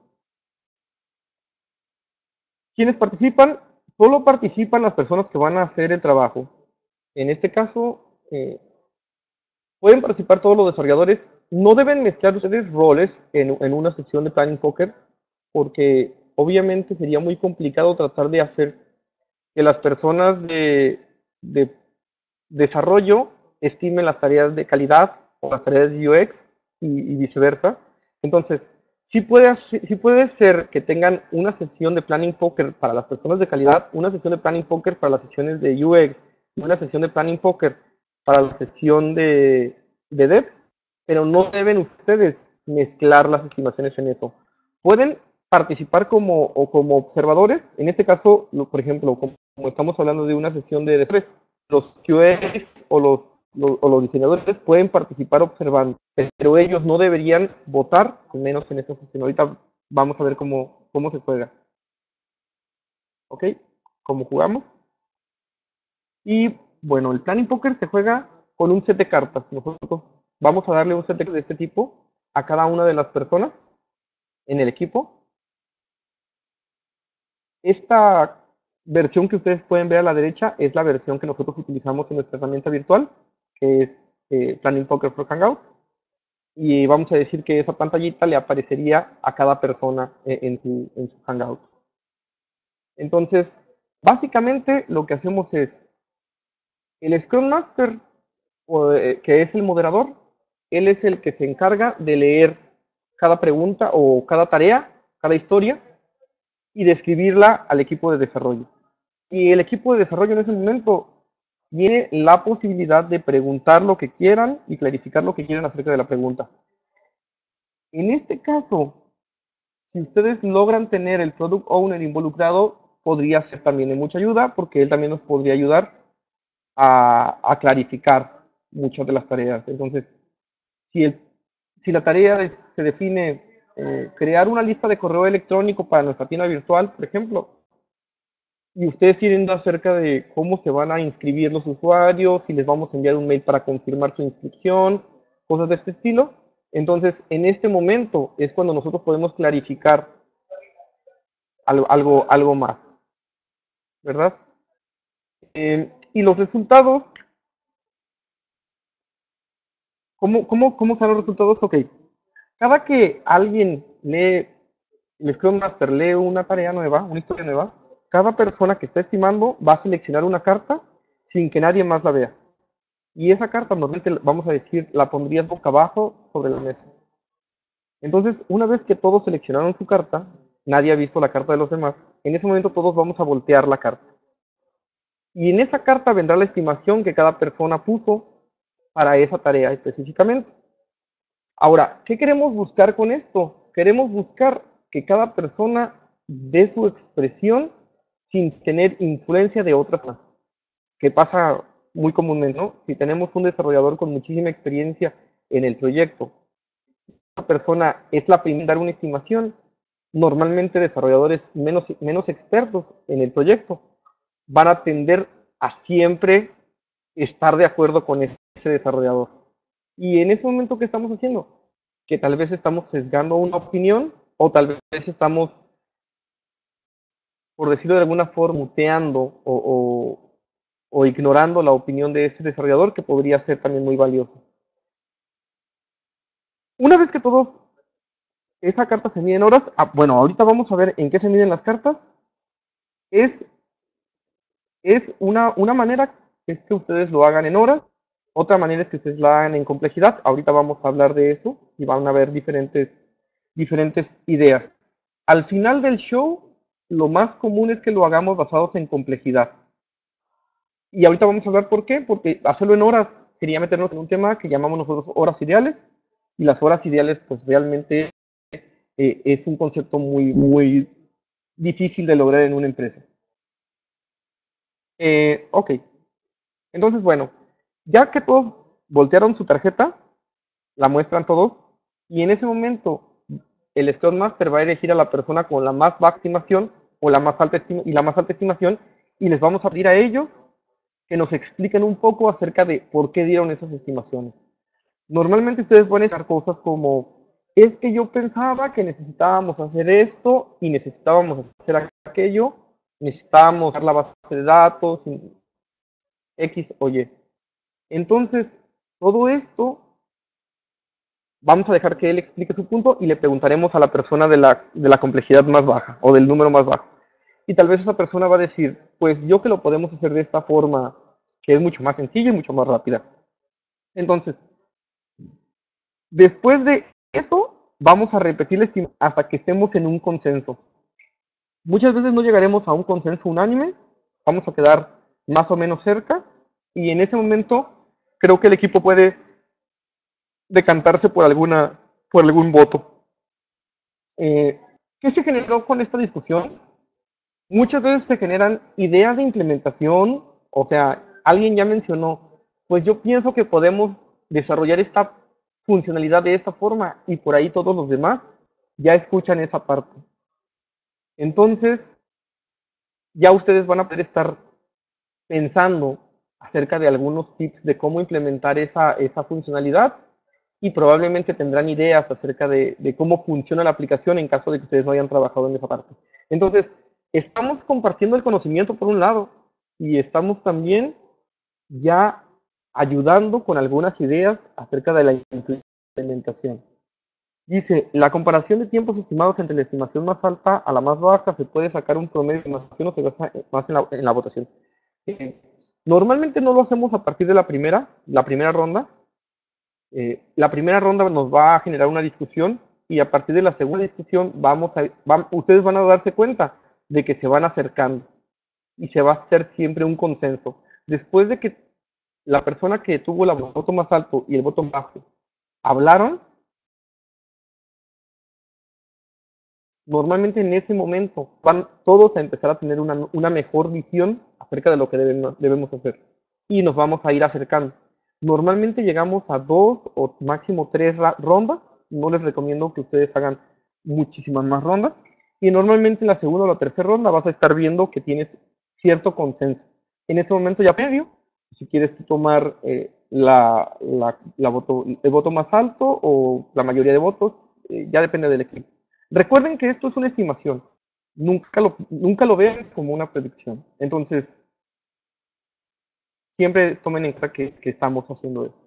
¿Quiénes participan? Solo participan las personas que van a hacer el trabajo. En este caso, eh, pueden participar todos los desarrolladores. No deben mezclar ustedes roles en, en una sesión de Planning Poker porque obviamente sería muy complicado tratar de hacer que las personas de, de desarrollo estimen las tareas de calidad o las tareas de U X y, y viceversa. Entonces, sí puede, sí puede ser que tengan una sesión de Planning Poker para las personas de calidad, una sesión de Planning Poker para las sesiones de U X y una sesión de Planning Poker para la sesión de, de Devs, pero no deben ustedes mezclar las estimaciones en eso. Pueden participar como, o como observadores, en este caso, lo, por ejemplo, como, como estamos hablando de una sesión de estrés, los Q As o los, los, o los diseñadores pueden participar observando, pero ellos no deberían votar, al menos en esta sesión. Ahorita vamos a ver cómo, cómo se juega. ¿Ok? cómo jugamos. Y bueno, el Planning Poker se juega con un set de cartas. Nosotros vamos a darle un set de este tipo a cada una de las personas en el equipo. Esta versión que ustedes pueden ver a la derecha es la versión que nosotros utilizamos en nuestra herramienta virtual, que es eh, Planning Poker for Hangouts. Y vamos a decir que esa pantallita le aparecería a cada persona eh, en, su, en su Hangout. Entonces, básicamente lo que hacemos es, el Scrum Master, o, eh, que es el moderador, él es el que se encarga de leer cada pregunta o cada tarea, cada historia, y de escribirla al equipo de desarrollo. Y el equipo de desarrollo en ese momento tiene la posibilidad de preguntar lo que quieran y clarificar lo que quieran acerca de la pregunta. En este caso, si ustedes logran tener el Product Owner involucrado, podría ser también de mucha ayuda, porque él también nos podría ayudar a, a clarificar muchas de las tareas. Entonces, si, el, si la tarea de, se define eh, crear una lista de correo electrónico para nuestra tienda virtual, por ejemplo, y ustedes tienen dudas acerca de cómo se van a inscribir los usuarios, si les vamos a enviar un mail para confirmar su inscripción, cosas de este estilo, entonces en este momento es cuando nosotros podemos clarificar algo, algo, algo más, ¿verdad? Eh, y los resultados, ¿cómo, cómo, ¿cómo son los resultados? Ok, cada que alguien lee, el Scrum Master lee una tarea nueva, una historia nueva, cada persona que está estimando va a seleccionar una carta sin que nadie más la vea. Y esa carta normalmente, vamos a decir, la pondrías boca abajo sobre la mesa. Entonces, una vez que todos seleccionaron su carta, nadie ha visto la carta de los demás, en ese momento todos vamos a voltear la carta. Y en esa carta vendrá la estimación que cada persona puso para esa tarea específicamente. Ahora, ¿qué queremos buscar con esto? Queremos buscar que cada persona dé su expresión sin tener influencia de otras personas, que pasa muy comúnmente, ¿no? Si tenemos un desarrollador con muchísima experiencia en el proyecto, una persona es la primera en dar una estimación, normalmente desarrolladores menos, menos expertos en el proyecto van a tender a siempre estar de acuerdo con ese desarrollador. Y en ese momento, ¿qué estamos haciendo? Que tal vez estamos sesgando una opinión o tal vez estamos, por decirlo de alguna forma, muteando o, o, o ignorando la opinión de ese desarrollador, que podría ser también muy valioso. Una vez que todos, esa carta se mide en horas, ah, bueno, ahorita vamos a ver en qué se miden las cartas. Es, es una, una manera es que ustedes lo hagan en horas, otra manera es que ustedes lo hagan en complejidad. Ahorita vamos a hablar de eso y van a ver diferentes, diferentes ideas. Al final del show, lo más común es que lo hagamos basados en complejidad. Y ahorita vamos a hablar por qué, porque hacerlo en horas sería meternos en un tema que llamamos nosotros horas ideales, y las horas ideales pues realmente eh, es un concepto muy, muy difícil de lograr en una empresa. Eh, ok, entonces bueno, ya que todos voltearon su tarjeta, la muestran todos, y en ese momento el Scrum Master va a elegir a la persona con la más baja estimación o la más alta estima, y la más alta estimación, y les vamos a pedir a ellos que nos expliquen un poco acerca de por qué dieron esas estimaciones. Normalmente ustedes pueden estar cosas como, es que yo pensaba que necesitábamos hacer esto y necesitábamos hacer aquello, necesitábamos dar la base de datos, X o Y. Entonces, todo esto, vamos a dejar que él explique su punto y le preguntaremos a la persona de la, de la complejidad más baja o del número más bajo. Y tal vez esa persona va a decir, pues yo que lo podemos hacer de esta forma, que es mucho más sencilla y mucho más rápida. Entonces, después de eso, vamos a repetir la estimación hasta que estemos en un consenso. Muchas veces no llegaremos a un consenso unánime, vamos a quedar más o menos cerca, y en ese momento creo que el equipo puede decantarse por, alguna, por algún voto. Eh, ¿Qué se generó con esta discusión? Muchas veces se generan ideas de implementación, o sea, alguien ya mencionó, pues yo pienso que podemos desarrollar esta funcionalidad de esta forma, y por ahí todos los demás ya escuchan esa parte. Entonces, ya ustedes van a poder estar pensando acerca de algunos tips de cómo implementar esa, esa funcionalidad y probablemente tendrán ideas acerca de, de cómo funciona la aplicación en caso de que ustedes no hayan trabajado en esa parte. Entonces, estamos compartiendo el conocimiento por un lado y estamos también ya ayudando con algunas ideas acerca de la implementación. Dice, la comparación de tiempos estimados entre la estimación más alta a la más baja se puede sacar un promedio de estimación o se basa más en la, en la votación. Eh, normalmente no lo hacemos a partir de la primera, la primera ronda. Eh, la primera ronda nos va a generar una discusión y a partir de la segunda discusión vamos a, van, ustedes van a darse cuenta de que se van acercando y se va a hacer siempre un consenso. Después de que la persona que tuvo el voto más alto y el voto más bajo hablaron, normalmente en ese momento van todos a empezar a tener una, una mejor visión acerca de lo que debemos, debemos hacer y nos vamos a ir acercando. Normalmente llegamos a dos o máximo tres rondas, no les recomiendo que ustedes hagan muchísimas más rondas y normalmente en la segunda o la tercera ronda vas a estar viendo que tienes cierto consenso. En ese momento ya medio, si quieres tú tomar eh, la, la, la voto, el voto más alto o la mayoría de votos, eh, ya depende del equipo. Recuerden que esto es una estimación, nunca lo, nunca lo vean como una predicción. Entonces, siempre tomen en cuenta que, que estamos haciendo eso.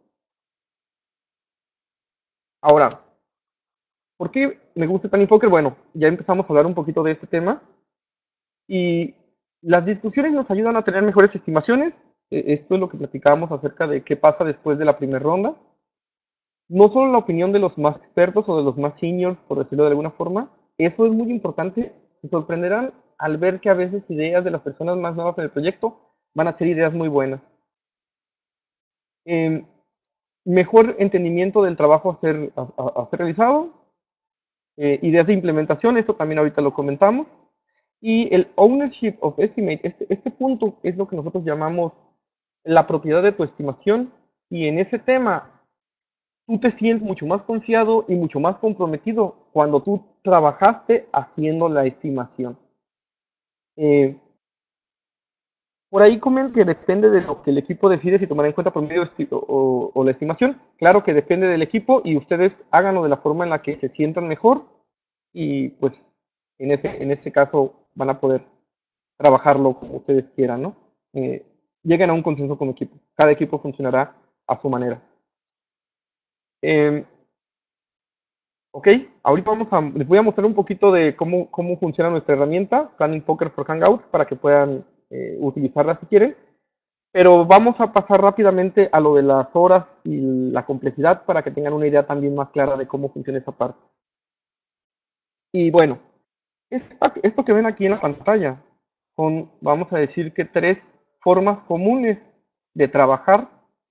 Ahora, ¿por qué me gusta Planning Poker? Bueno, ya empezamos a hablar un poquito de este tema y las discusiones nos ayudan a tener mejores estimaciones. Esto es lo que platicábamos acerca de qué pasa después de la primera ronda. No solo la opinión de los más expertos o de los más seniors, por decirlo de alguna forma, eso es muy importante. Se sorprenderán al ver que a veces ideas de las personas más nuevas en el proyecto van a ser ideas muy buenas. Eh, mejor entendimiento del trabajo a ser, a, a, a ser realizado, eh, ideas de implementación, esto también ahorita lo comentamos, y el ownership of estimate, este, este punto es lo que nosotros llamamos la propiedad de tu estimación, y en ese tema tú te sientes mucho más confiado y mucho más comprometido cuando tú trabajaste haciendo la estimación. Eh, por ahí comen que depende de lo que el equipo decide si tomar en cuenta promedio o, o, o la estimación. Claro que depende del equipo y ustedes háganlo de la forma en la que se sientan mejor y pues en ese, en ese caso van a poder trabajarlo como ustedes quieran, ¿no? Eh, lleguen a un consenso como equipo. Cada equipo funcionará a su manera. Eh, ok, ahorita vamos a, les voy a mostrar un poquito de cómo, cómo funciona nuestra herramienta, Planning Poker for Hangouts, para que puedan eh, utilizarla si quieren. Pero vamos a pasar rápidamente a lo de las horas y la complejidad para que tengan una idea también más clara de cómo funciona esa parte. Y bueno, esta, esto que ven aquí en la pantalla son, vamos a decir que tres formas comunes de trabajar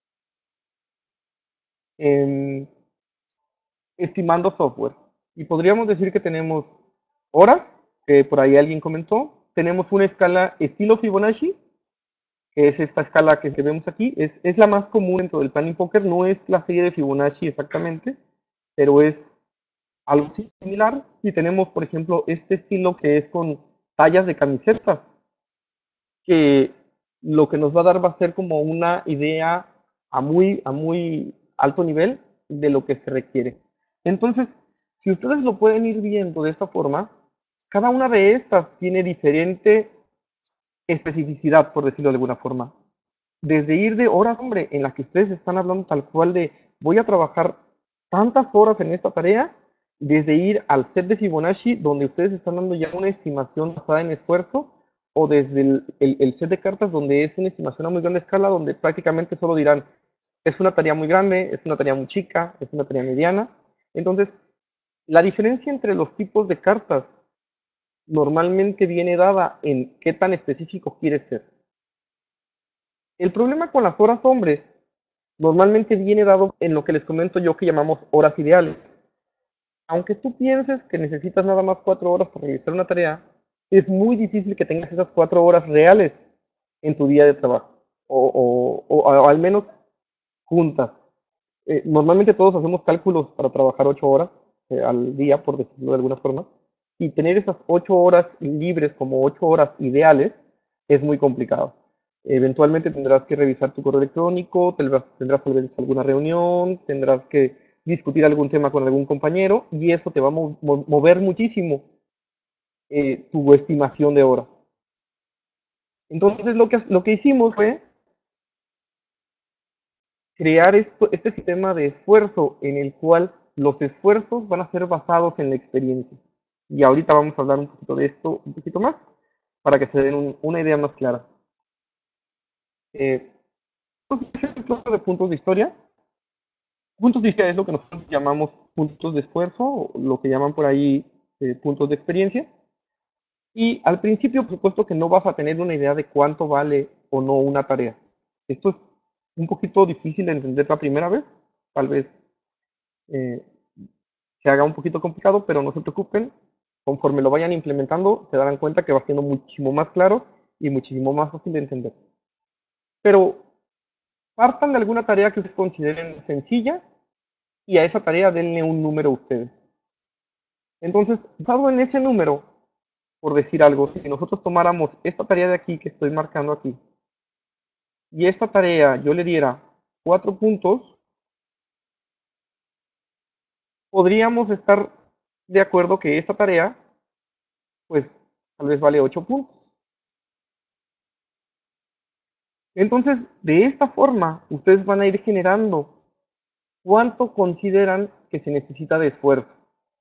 en, estimando software. Y podríamos decir que tenemos horas, que por ahí alguien comentó, tenemos una escala estilo Fibonacci, que es esta escala que vemos aquí, es, es la más común dentro del Planning Poker, no es la serie de Fibonacci exactamente, pero es algo similar. Y tenemos, por ejemplo, este estilo que es con tallas de camisetas, que lo que nos va a dar va a ser como una idea a muy, a muy alto nivel de lo que se requiere. Entonces, si ustedes lo pueden ir viendo de esta forma, cada una de estas tiene diferente especificidad, por decirlo de alguna forma. Desde ir de horas, hombre, en las que ustedes están hablando tal cual de voy a trabajar tantas horas en esta tarea, desde ir al set de Fibonacci, donde ustedes están dando ya una estimación basada en esfuerzo, o desde el, el, el set de cartas, donde es una estimación a muy grande escala, donde prácticamente solo dirán, es una tarea muy grande, es una tarea muy chica, es una tarea mediana. Entonces, la diferencia entre los tipos de cartas normalmente viene dada en qué tan específico quieres ser. El problema con las horas hombres normalmente viene dado en lo que les comento yo que llamamos horas ideales. Aunque tú pienses que necesitas nada más cuatro horas para realizar una tarea, es muy difícil que tengas esas cuatro horas reales en tu día de trabajo, o, o, o, o al menos juntas. Eh, normalmente todos hacemos cálculos para trabajar ocho horas eh, al día, por decirlo de alguna forma, y tener esas ocho horas libres como ocho horas ideales es muy complicado. Eventualmente tendrás que revisar tu correo electrónico, tendrás, tendrás tal vez alguna reunión, tendrás que discutir algún tema con algún compañero y eso te va a mo- mo- mover muchísimo eh, tu estimación de horas. Entonces lo que, lo que hicimos fue crear esto, este sistema de esfuerzo en el cual los esfuerzos van a ser basados en la experiencia. Y ahorita vamos a hablar un poquito de esto, un poquito más, para que se den un- una idea más clara. Eh, ejemplos de puntos de historia. Puntos de historia es lo que nosotros llamamos puntos de esfuerzo, o lo que llaman por ahí eh, puntos de experiencia. Y al principio, por supuesto que no vas a tener una idea de cuánto vale o no una tarea. Esto es un poquito difícil de entender la primera vez, tal vez eh, se haga un poquito complicado, pero no se preocupen, conforme lo vayan implementando, se darán cuenta que va siendo muchísimo más claro y muchísimo más fácil de entender. Pero partan de alguna tarea que ustedes consideren sencilla y a esa tarea denle un número a ustedes. Entonces, basado en ese número, por decir algo, si nosotros tomáramos esta tarea de aquí que estoy marcando aquí, y esta tarea yo le diera cuatro puntos, podríamos estar de acuerdo que esta tarea, pues, tal vez vale ocho puntos. Entonces, de esta forma, ustedes van a ir generando cuánto consideran que se necesita de esfuerzo.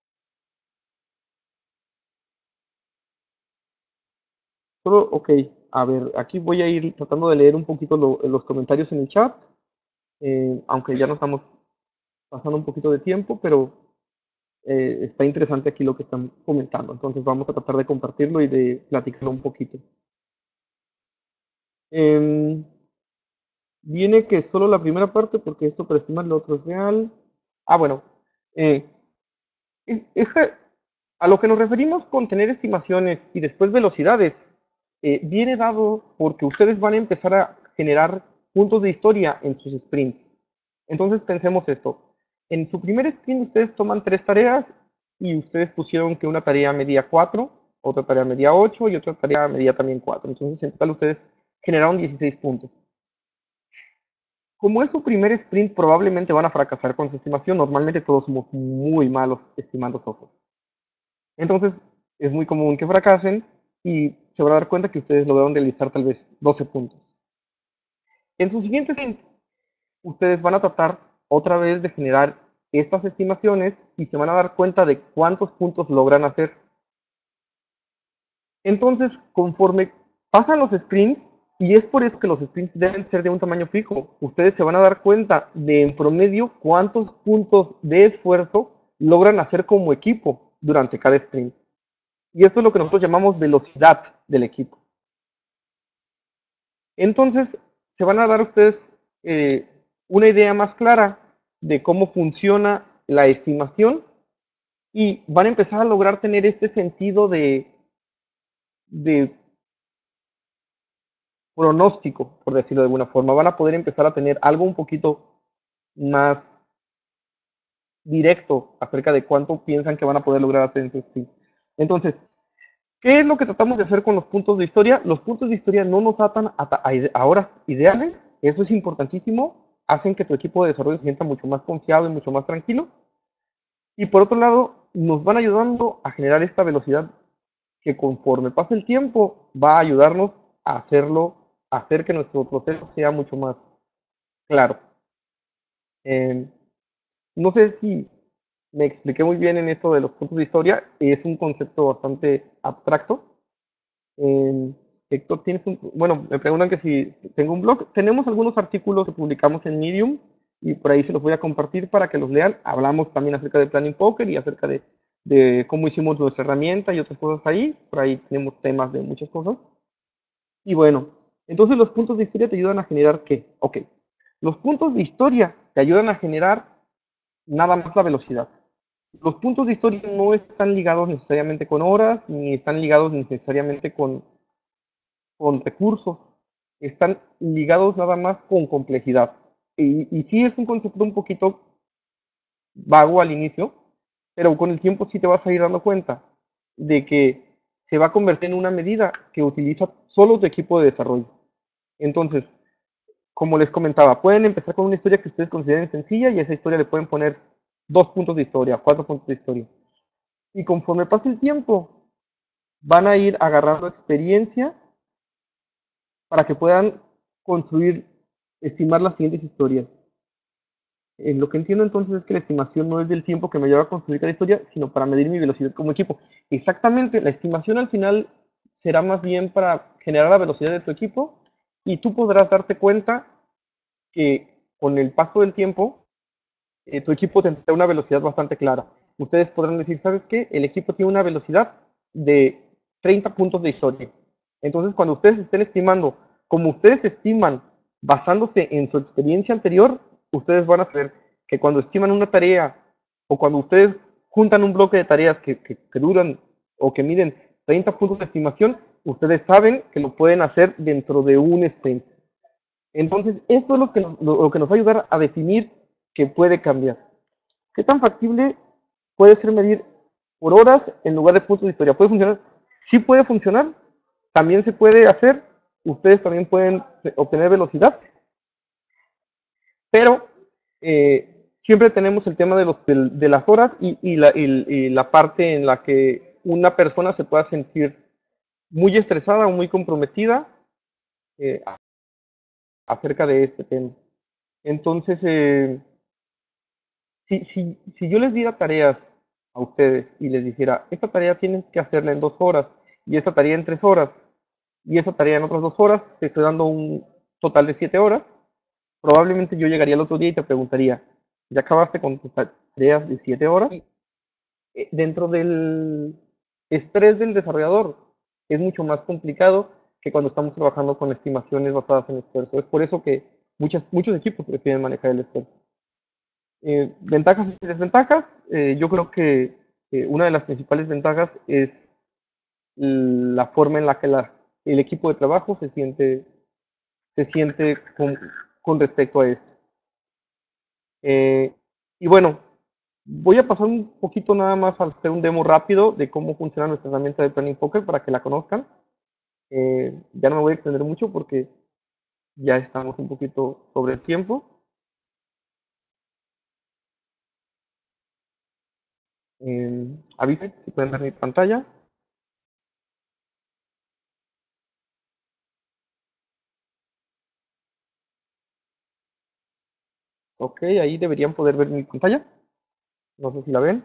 Solo, ok, a ver, aquí voy a ir tratando de leer un poquito lo, los comentarios en el chat, eh, aunque ya no estamos pasando un poquito de tiempo, pero eh, está interesante aquí lo que están comentando. Entonces vamos a tratar de compartirlo y de platicarlo un poquito. Eh, viene que solo la primera parte, porque esto para estimar lo otro es real. Ah, bueno. Eh, este, a lo que nos referimos con tener estimaciones y después velocidades, eh, viene dado porque ustedes van a empezar a generar puntos de historia en sus sprints. Entonces pensemos esto. En su primer sprint ustedes toman tres tareas y ustedes pusieron que una tarea medía cuatro, otra tarea medía ocho y otra tarea medía también cuatro. Entonces en total ustedes generaron dieciséis puntos. Como es su primer sprint, probablemente van a fracasar con su estimación. Normalmente todos somos muy malos estimando software. Entonces, es muy común que fracasen y se van a dar cuenta que ustedes lograron realizar tal vez doce puntos. En su siguiente sprint, ustedes van a tratar otra vez de generar estas estimaciones y se van a dar cuenta de cuántos puntos logran hacer. Entonces, conforme pasan los sprints, y es por eso que los sprints deben ser de un tamaño fijo, ustedes se van a dar cuenta de en promedio cuántos puntos de esfuerzo logran hacer como equipo durante cada sprint. Y esto es lo que nosotros llamamos velocidad del equipo. Entonces, se van a dar ustedes eh, una idea más clara de cómo funciona la estimación y van a empezar a lograr tener este sentido de, de pronóstico, por decirlo de alguna forma. Van a poder empezar a tener algo un poquito más directo acerca de cuánto piensan que van a poder lograr hacer en su sprint. Entonces, ¿qué es lo que tratamos de hacer con los puntos de historia? Los puntos de historia no nos atan a, a, a horas ideales, eso es importantísimo, hacen que tu equipo de desarrollo se sienta mucho más confiado y mucho más tranquilo. Y por otro lado, nos van ayudando a generar esta velocidad que conforme pase el tiempo va a ayudarnos a hacerlo, a hacer que nuestro proceso sea mucho más claro. Eh, no sé si me expliqué muy bien en esto de los puntos de historia, es un concepto bastante abstracto. Eh, Héctor, tienes un, bueno, me preguntan que si tengo un blog. Tenemos algunos artículos que publicamos en Medium y por ahí se los voy a compartir para que los lean. Hablamos también acerca de Planning Poker y acerca de, de cómo hicimos nuestra herramienta y otras cosas ahí. Por ahí tenemos temas de muchas cosas. Y bueno, entonces los puntos de historia te ayudan a generar ¿qué? Ok, los puntos de historia te ayudan a generar nada más la velocidad. Los puntos de historia no están ligados necesariamente con horas, ni están ligados necesariamente con, con recursos, están ligados nada más con complejidad. Y, y sí es un concepto un poquito vago al inicio, pero con el tiempo sí te vas a ir dando cuenta de que se va a convertir en una medida que utiliza solo tu equipo de desarrollo. Entonces, como les comentaba, pueden empezar con una historia que ustedes consideren sencilla y a esa historia le pueden poner dos puntos de historia, cuatro puntos de historia. Y conforme pase el tiempo, van a ir agarrando experiencia para que puedan construir, estimar las siguientes historias. Eh, lo que entiendo entonces es que la estimación no es del tiempo que me lleva a construir cada historia, sino para medir mi velocidad como equipo. Exactamente, la estimación al final será más bien para generar la velocidad de tu equipo y tú podrás darte cuenta que con el paso del tiempo eh, tu equipo tendrá una velocidad bastante clara. Ustedes podrán decir, ¿sabes qué? El equipo tiene una velocidad de treinta puntos de historia. Entonces, cuando ustedes estén estimando, como ustedes estiman basándose en su experiencia anterior, ustedes van a saber que cuando estiman una tarea o cuando ustedes juntan un bloque de tareas que, que, que duran o que miden treinta puntos de estimación, ustedes saben que lo pueden hacer dentro de un sprint. Entonces, esto es lo que, nos, lo, lo que nos va a ayudar a definir que puede cambiar. ¿Qué tan factible puede ser medir por horas en lugar de puntos de historia? ¿Puede funcionar? Sí puede funcionar. También se puede hacer. Ustedes también pueden obtener velocidad. Pero eh, siempre tenemos el tema de, los, de, de las horas y, y, la, y, y la parte en la que una persona se pueda sentir muy estresada o muy comprometida eh, acerca de este tema. Entonces, eh, si, si, si yo les diera tareas a ustedes y les dijera, esta tarea tienen que hacerla en dos horas, y esta tarea en tres horas, y esta tarea en otras dos horas, te estoy dando un total de siete horas, probablemente yo llegaría el otro día y te preguntaría, ¿ya acabaste con tus tareas de siete horas? Y eh, dentro del estrés del desarrollador es mucho más complicado que cuando estamos trabajando con estimaciones basadas en esfuerzo. Es por eso que muchas, muchos equipos prefieren manejar el esfuerzo. Eh, ventajas y desventajas. Eh, yo creo que eh, una de las principales ventajas es la forma en la que la, el equipo de trabajo se siente, se siente con, con respecto a esto. Eh, y bueno, voy a pasar un poquito nada más a hacer un demo rápido de cómo funciona nuestra herramienta de Planning Poker para que la conozcan. Eh, ya no me voy a extender mucho porque ya estamos un poquito sobre el tiempo. Eh, avisen si pueden ver mi pantalla. Ok, ahí deberían poder ver mi pantalla. No sé si la ven.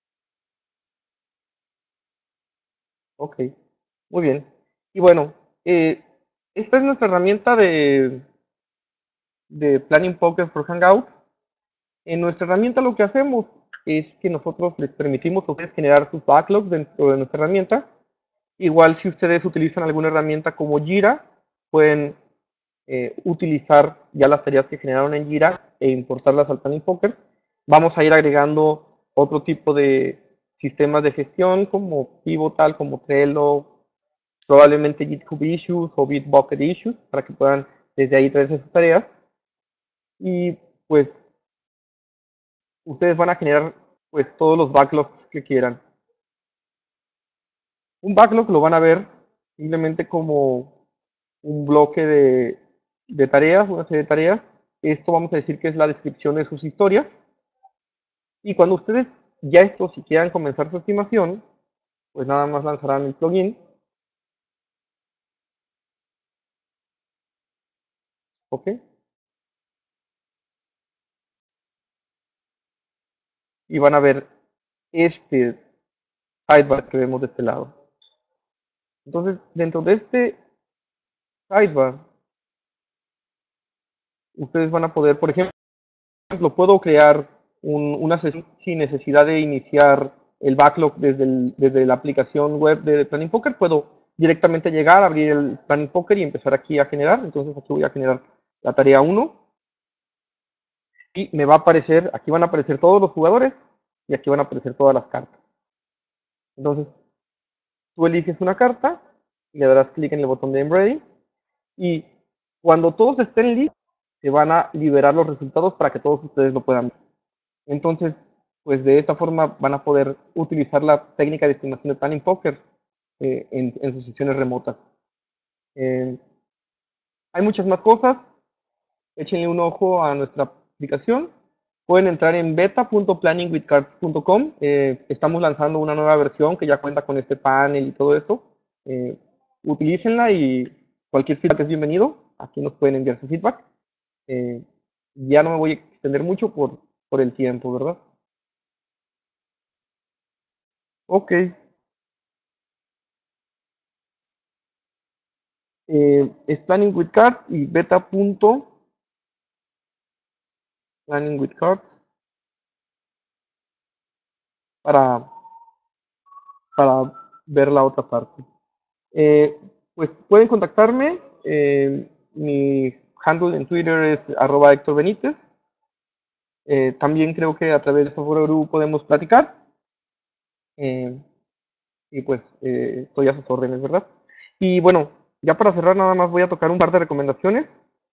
Ok, muy bien. Y bueno, eh, esta es nuestra herramienta de, de Planning Poker for Hangouts. En nuestra herramienta lo que hacemos es que nosotros les permitimos a ustedes generar sus backlogs dentro de nuestra herramienta. Igual si ustedes utilizan alguna herramienta como Jira, pueden eh, utilizar ya las tareas que generaron en Jira e importarlas al Planning Poker. Vamos a ir agregando otro tipo de sistemas de gestión como Pivotal, como Trello, probablemente GitHub Issues o Bitbucket Issues para que puedan desde ahí traerse sus tareas. Y pues ustedes van a generar pues todos los backlogs que quieran. Un backlog lo van a ver simplemente como un bloque de, de tareas, una serie de tareas. Esto vamos a decir que es la descripción de sus historias. Y cuando ustedes ya esto, si quieran comenzar su estimación, pues nada más lanzarán el plugin. ¿Ok? Y van a ver este sidebar que vemos de este lado. Entonces, dentro de este sidebar, ustedes van a poder, por ejemplo, puedo crear un, una sesión sin necesidad de iniciar el backlog desde, el, desde la aplicación web de Planning Poker. Puedo directamente llegar, abrir el Planning Poker y empezar aquí a generar. Entonces aquí voy a generar la tarea uno. Y me va a aparecer, aquí van a aparecer todos los jugadores y aquí van a aparecer todas las cartas. Entonces, tú eliges una carta, le darás clic en el botón de I'm Ready y cuando todos estén listos, se van a liberar los resultados para que todos ustedes lo puedan ver. Entonces, pues de esta forma van a poder utilizar la técnica de estimación de Planning Poker eh, en, en sus sesiones remotas. Eh, hay muchas más cosas, échenle un ojo a nuestra aplicación. Pueden entrar en beta punto planning with cards punto com. Eh, estamos lanzando una nueva versión que ya cuenta con este panel y todo esto. Eh, utilícenla y cualquier feedback es bienvenido. Aquí nos pueden enviar su feedback. Eh, ya no me voy a extender mucho por, por el tiempo, ¿verdad? Ok. Eh, es Planning with Cards y beta punto planning with cards para, para ver la otra parte. Eh, pues pueden contactarme. Eh, mi handle en Twitter es arroba Héctor Benítez. Eh, también creo que a través de Software Guru podemos platicar. Eh, y pues eh, estoy a sus órdenes, ¿verdad? Y bueno, ya para cerrar nada más voy a tocar un par de recomendaciones.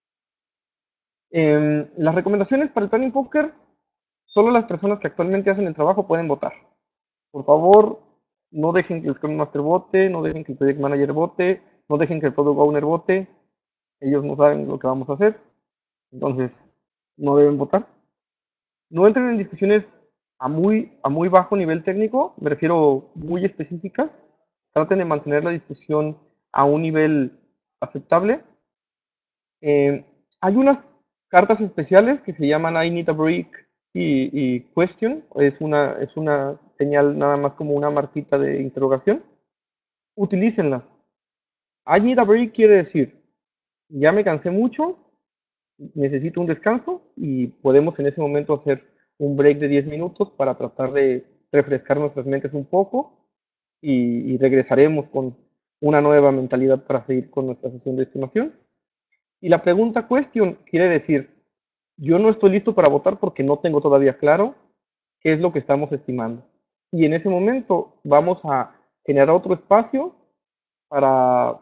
Eh, las recomendaciones para el Planning Poker, solo las personas que actualmente hacen el trabajo pueden votar. Por favor, no dejen que el Scrum Master vote, no dejen que el Project Manager vote, no dejen que el Product Owner vote. Ellos no saben lo que vamos a hacer, entonces no deben votar. No entren en discusiones a muy, a muy bajo nivel técnico, me refiero muy específicas. Traten de mantener la discusión a un nivel aceptable. Eh, hay unas cartas especiales que se llaman I need a break y, y question. Es una, es una señal nada más como una marquita de interrogación. Utilícenlas. I need a break quiere decir, ya me cansé mucho, necesito un descanso y podemos en ese momento hacer un break de diez minutos para tratar de refrescar nuestras mentes un poco y, y regresaremos con una nueva mentalidad para seguir con nuestra sesión de estimación. Y la pregunta question quiere decir, yo no estoy listo para votar porque no tengo todavía claro qué es lo que estamos estimando. Y en ese momento vamos a generar otro espacio para,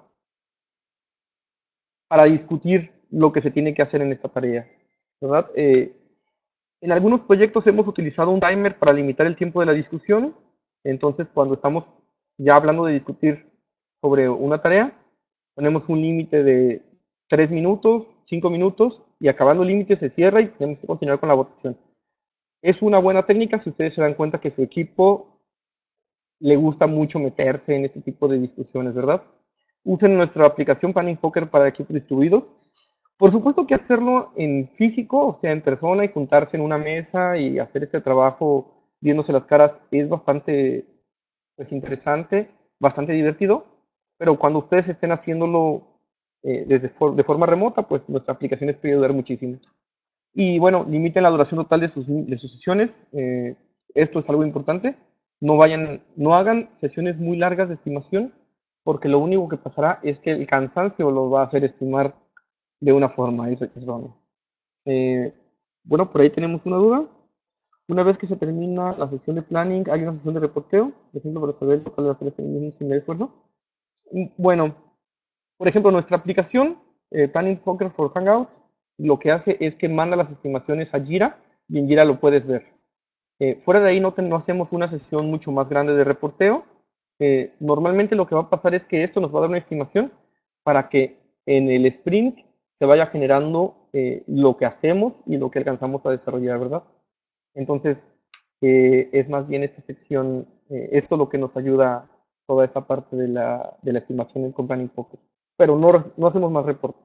para discutir lo que se tiene que hacer en esta tarea, ¿verdad? Eh, en algunos proyectos hemos utilizado un timer para limitar el tiempo de la discusión. Entonces, cuando estamos ya hablando de discutir sobre una tarea, ponemos un límite de tres minutos, cinco minutos, y acabando el límite se cierra y tenemos que continuar con la votación. Es una buena técnica si ustedes se dan cuenta que su equipo le gusta mucho meterse en este tipo de discusiones, ¿verdad? Usen nuestra aplicación Planning Poker para equipos distribuidos. Por supuesto que hacerlo en físico, o sea, en persona y juntarse en una mesa y hacer este trabajo viéndose las caras es bastante pues, interesante, bastante divertido, pero cuando ustedes estén haciéndolo eh, desde for de forma remota, pues nuestra aplicación les puede ayudar muchísimo. Y bueno, limiten la duración total de sus, de sus sesiones. Eh, esto es algo importante. No vayan, no hagan sesiones muy largas de estimación, porque lo único que pasará es que el cansancio lo va a hacer estimar de una forma errónea. Eh, bueno, por ahí tenemos una duda. Una vez que se termina la sesión de planning, hay una sesión de reporteo, por ejemplo, para saber total de las tareas pendientes sin el esfuerzo. Bueno, por ejemplo, nuestra aplicación, eh, Planning Poker for Hangouts, lo que hace es que manda las estimaciones a Jira y en Jira lo puedes ver. Eh, fuera de ahí no, te, no, hacemos una sesión mucho más grande de reporteo. Eh, normalmente lo que va a pasar es que esto nos va a dar una estimación para que en el sprint se vaya generando eh, lo que hacemos y lo que alcanzamos a desarrollar, ¿verdad? Entonces, eh, es más bien esta sección, eh, esto lo que nos ayuda toda esta parte de la, de la estimación en Planning Poker. Pero no, no hacemos más reportes.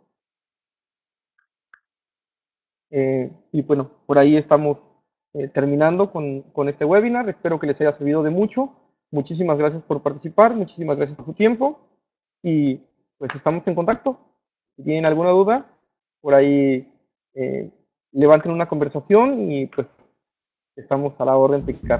Eh, y bueno, por ahí estamos eh, terminando con, con este webinar. Espero que les haya servido de mucho. Muchísimas gracias por participar, muchísimas gracias por su tiempo y pues estamos en contacto. Si tienen alguna duda, por ahí eh, levanten una conversación y pues estamos a la orden de picar.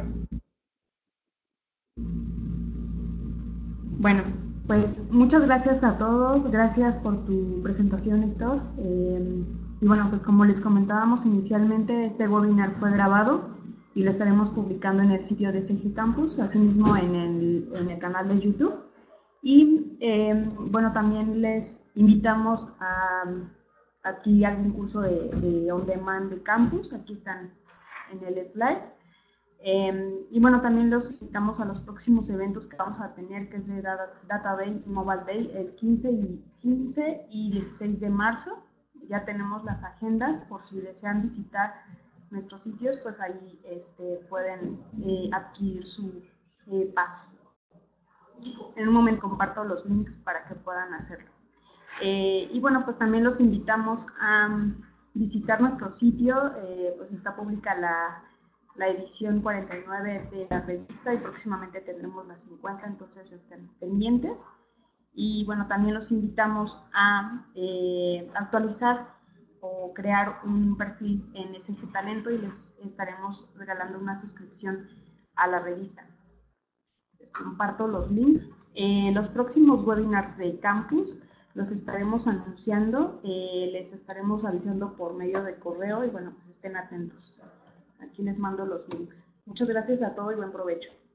Bueno, pues muchas gracias a todos, gracias por tu presentación, Héctor. Eh, y bueno, pues como les comentábamos inicialmente, este webinar fue grabado y lo estaremos publicando en el sitio de C G Campus, asimismo en el, en el canal de YouTube. Y eh, bueno, también les invitamos a aquí algún curso de, de on demand de campus, aquí están en el slide. Eh, y bueno, también los invitamos a los próximos eventos que vamos a tener, que es de Data Day y Mobile Day, el quince y dieciséis de marzo. Ya tenemos las agendas, por si desean visitar nuestros sitios, pues ahí este, pueden eh, adquirir su eh, pase. En un momento comparto los links para que puedan hacerlo. Eh, y bueno, pues también los invitamos a visitar nuestro sitio, eh, pues está pública la, la edición cuarenta y nueve de la revista y próximamente tendremos la cincuenta, entonces estén pendientes. Y bueno, también los invitamos a eh, actualizar o crear un perfil en S G Talento y les estaremos regalando una suscripción a la revista. Les comparto los links. Eh, los próximos webinars de Campus los estaremos anunciando, eh, les estaremos avisando por medio de correo y bueno, pues estén atentos. Aquí les mando los links. Muchas gracias a todos y buen provecho.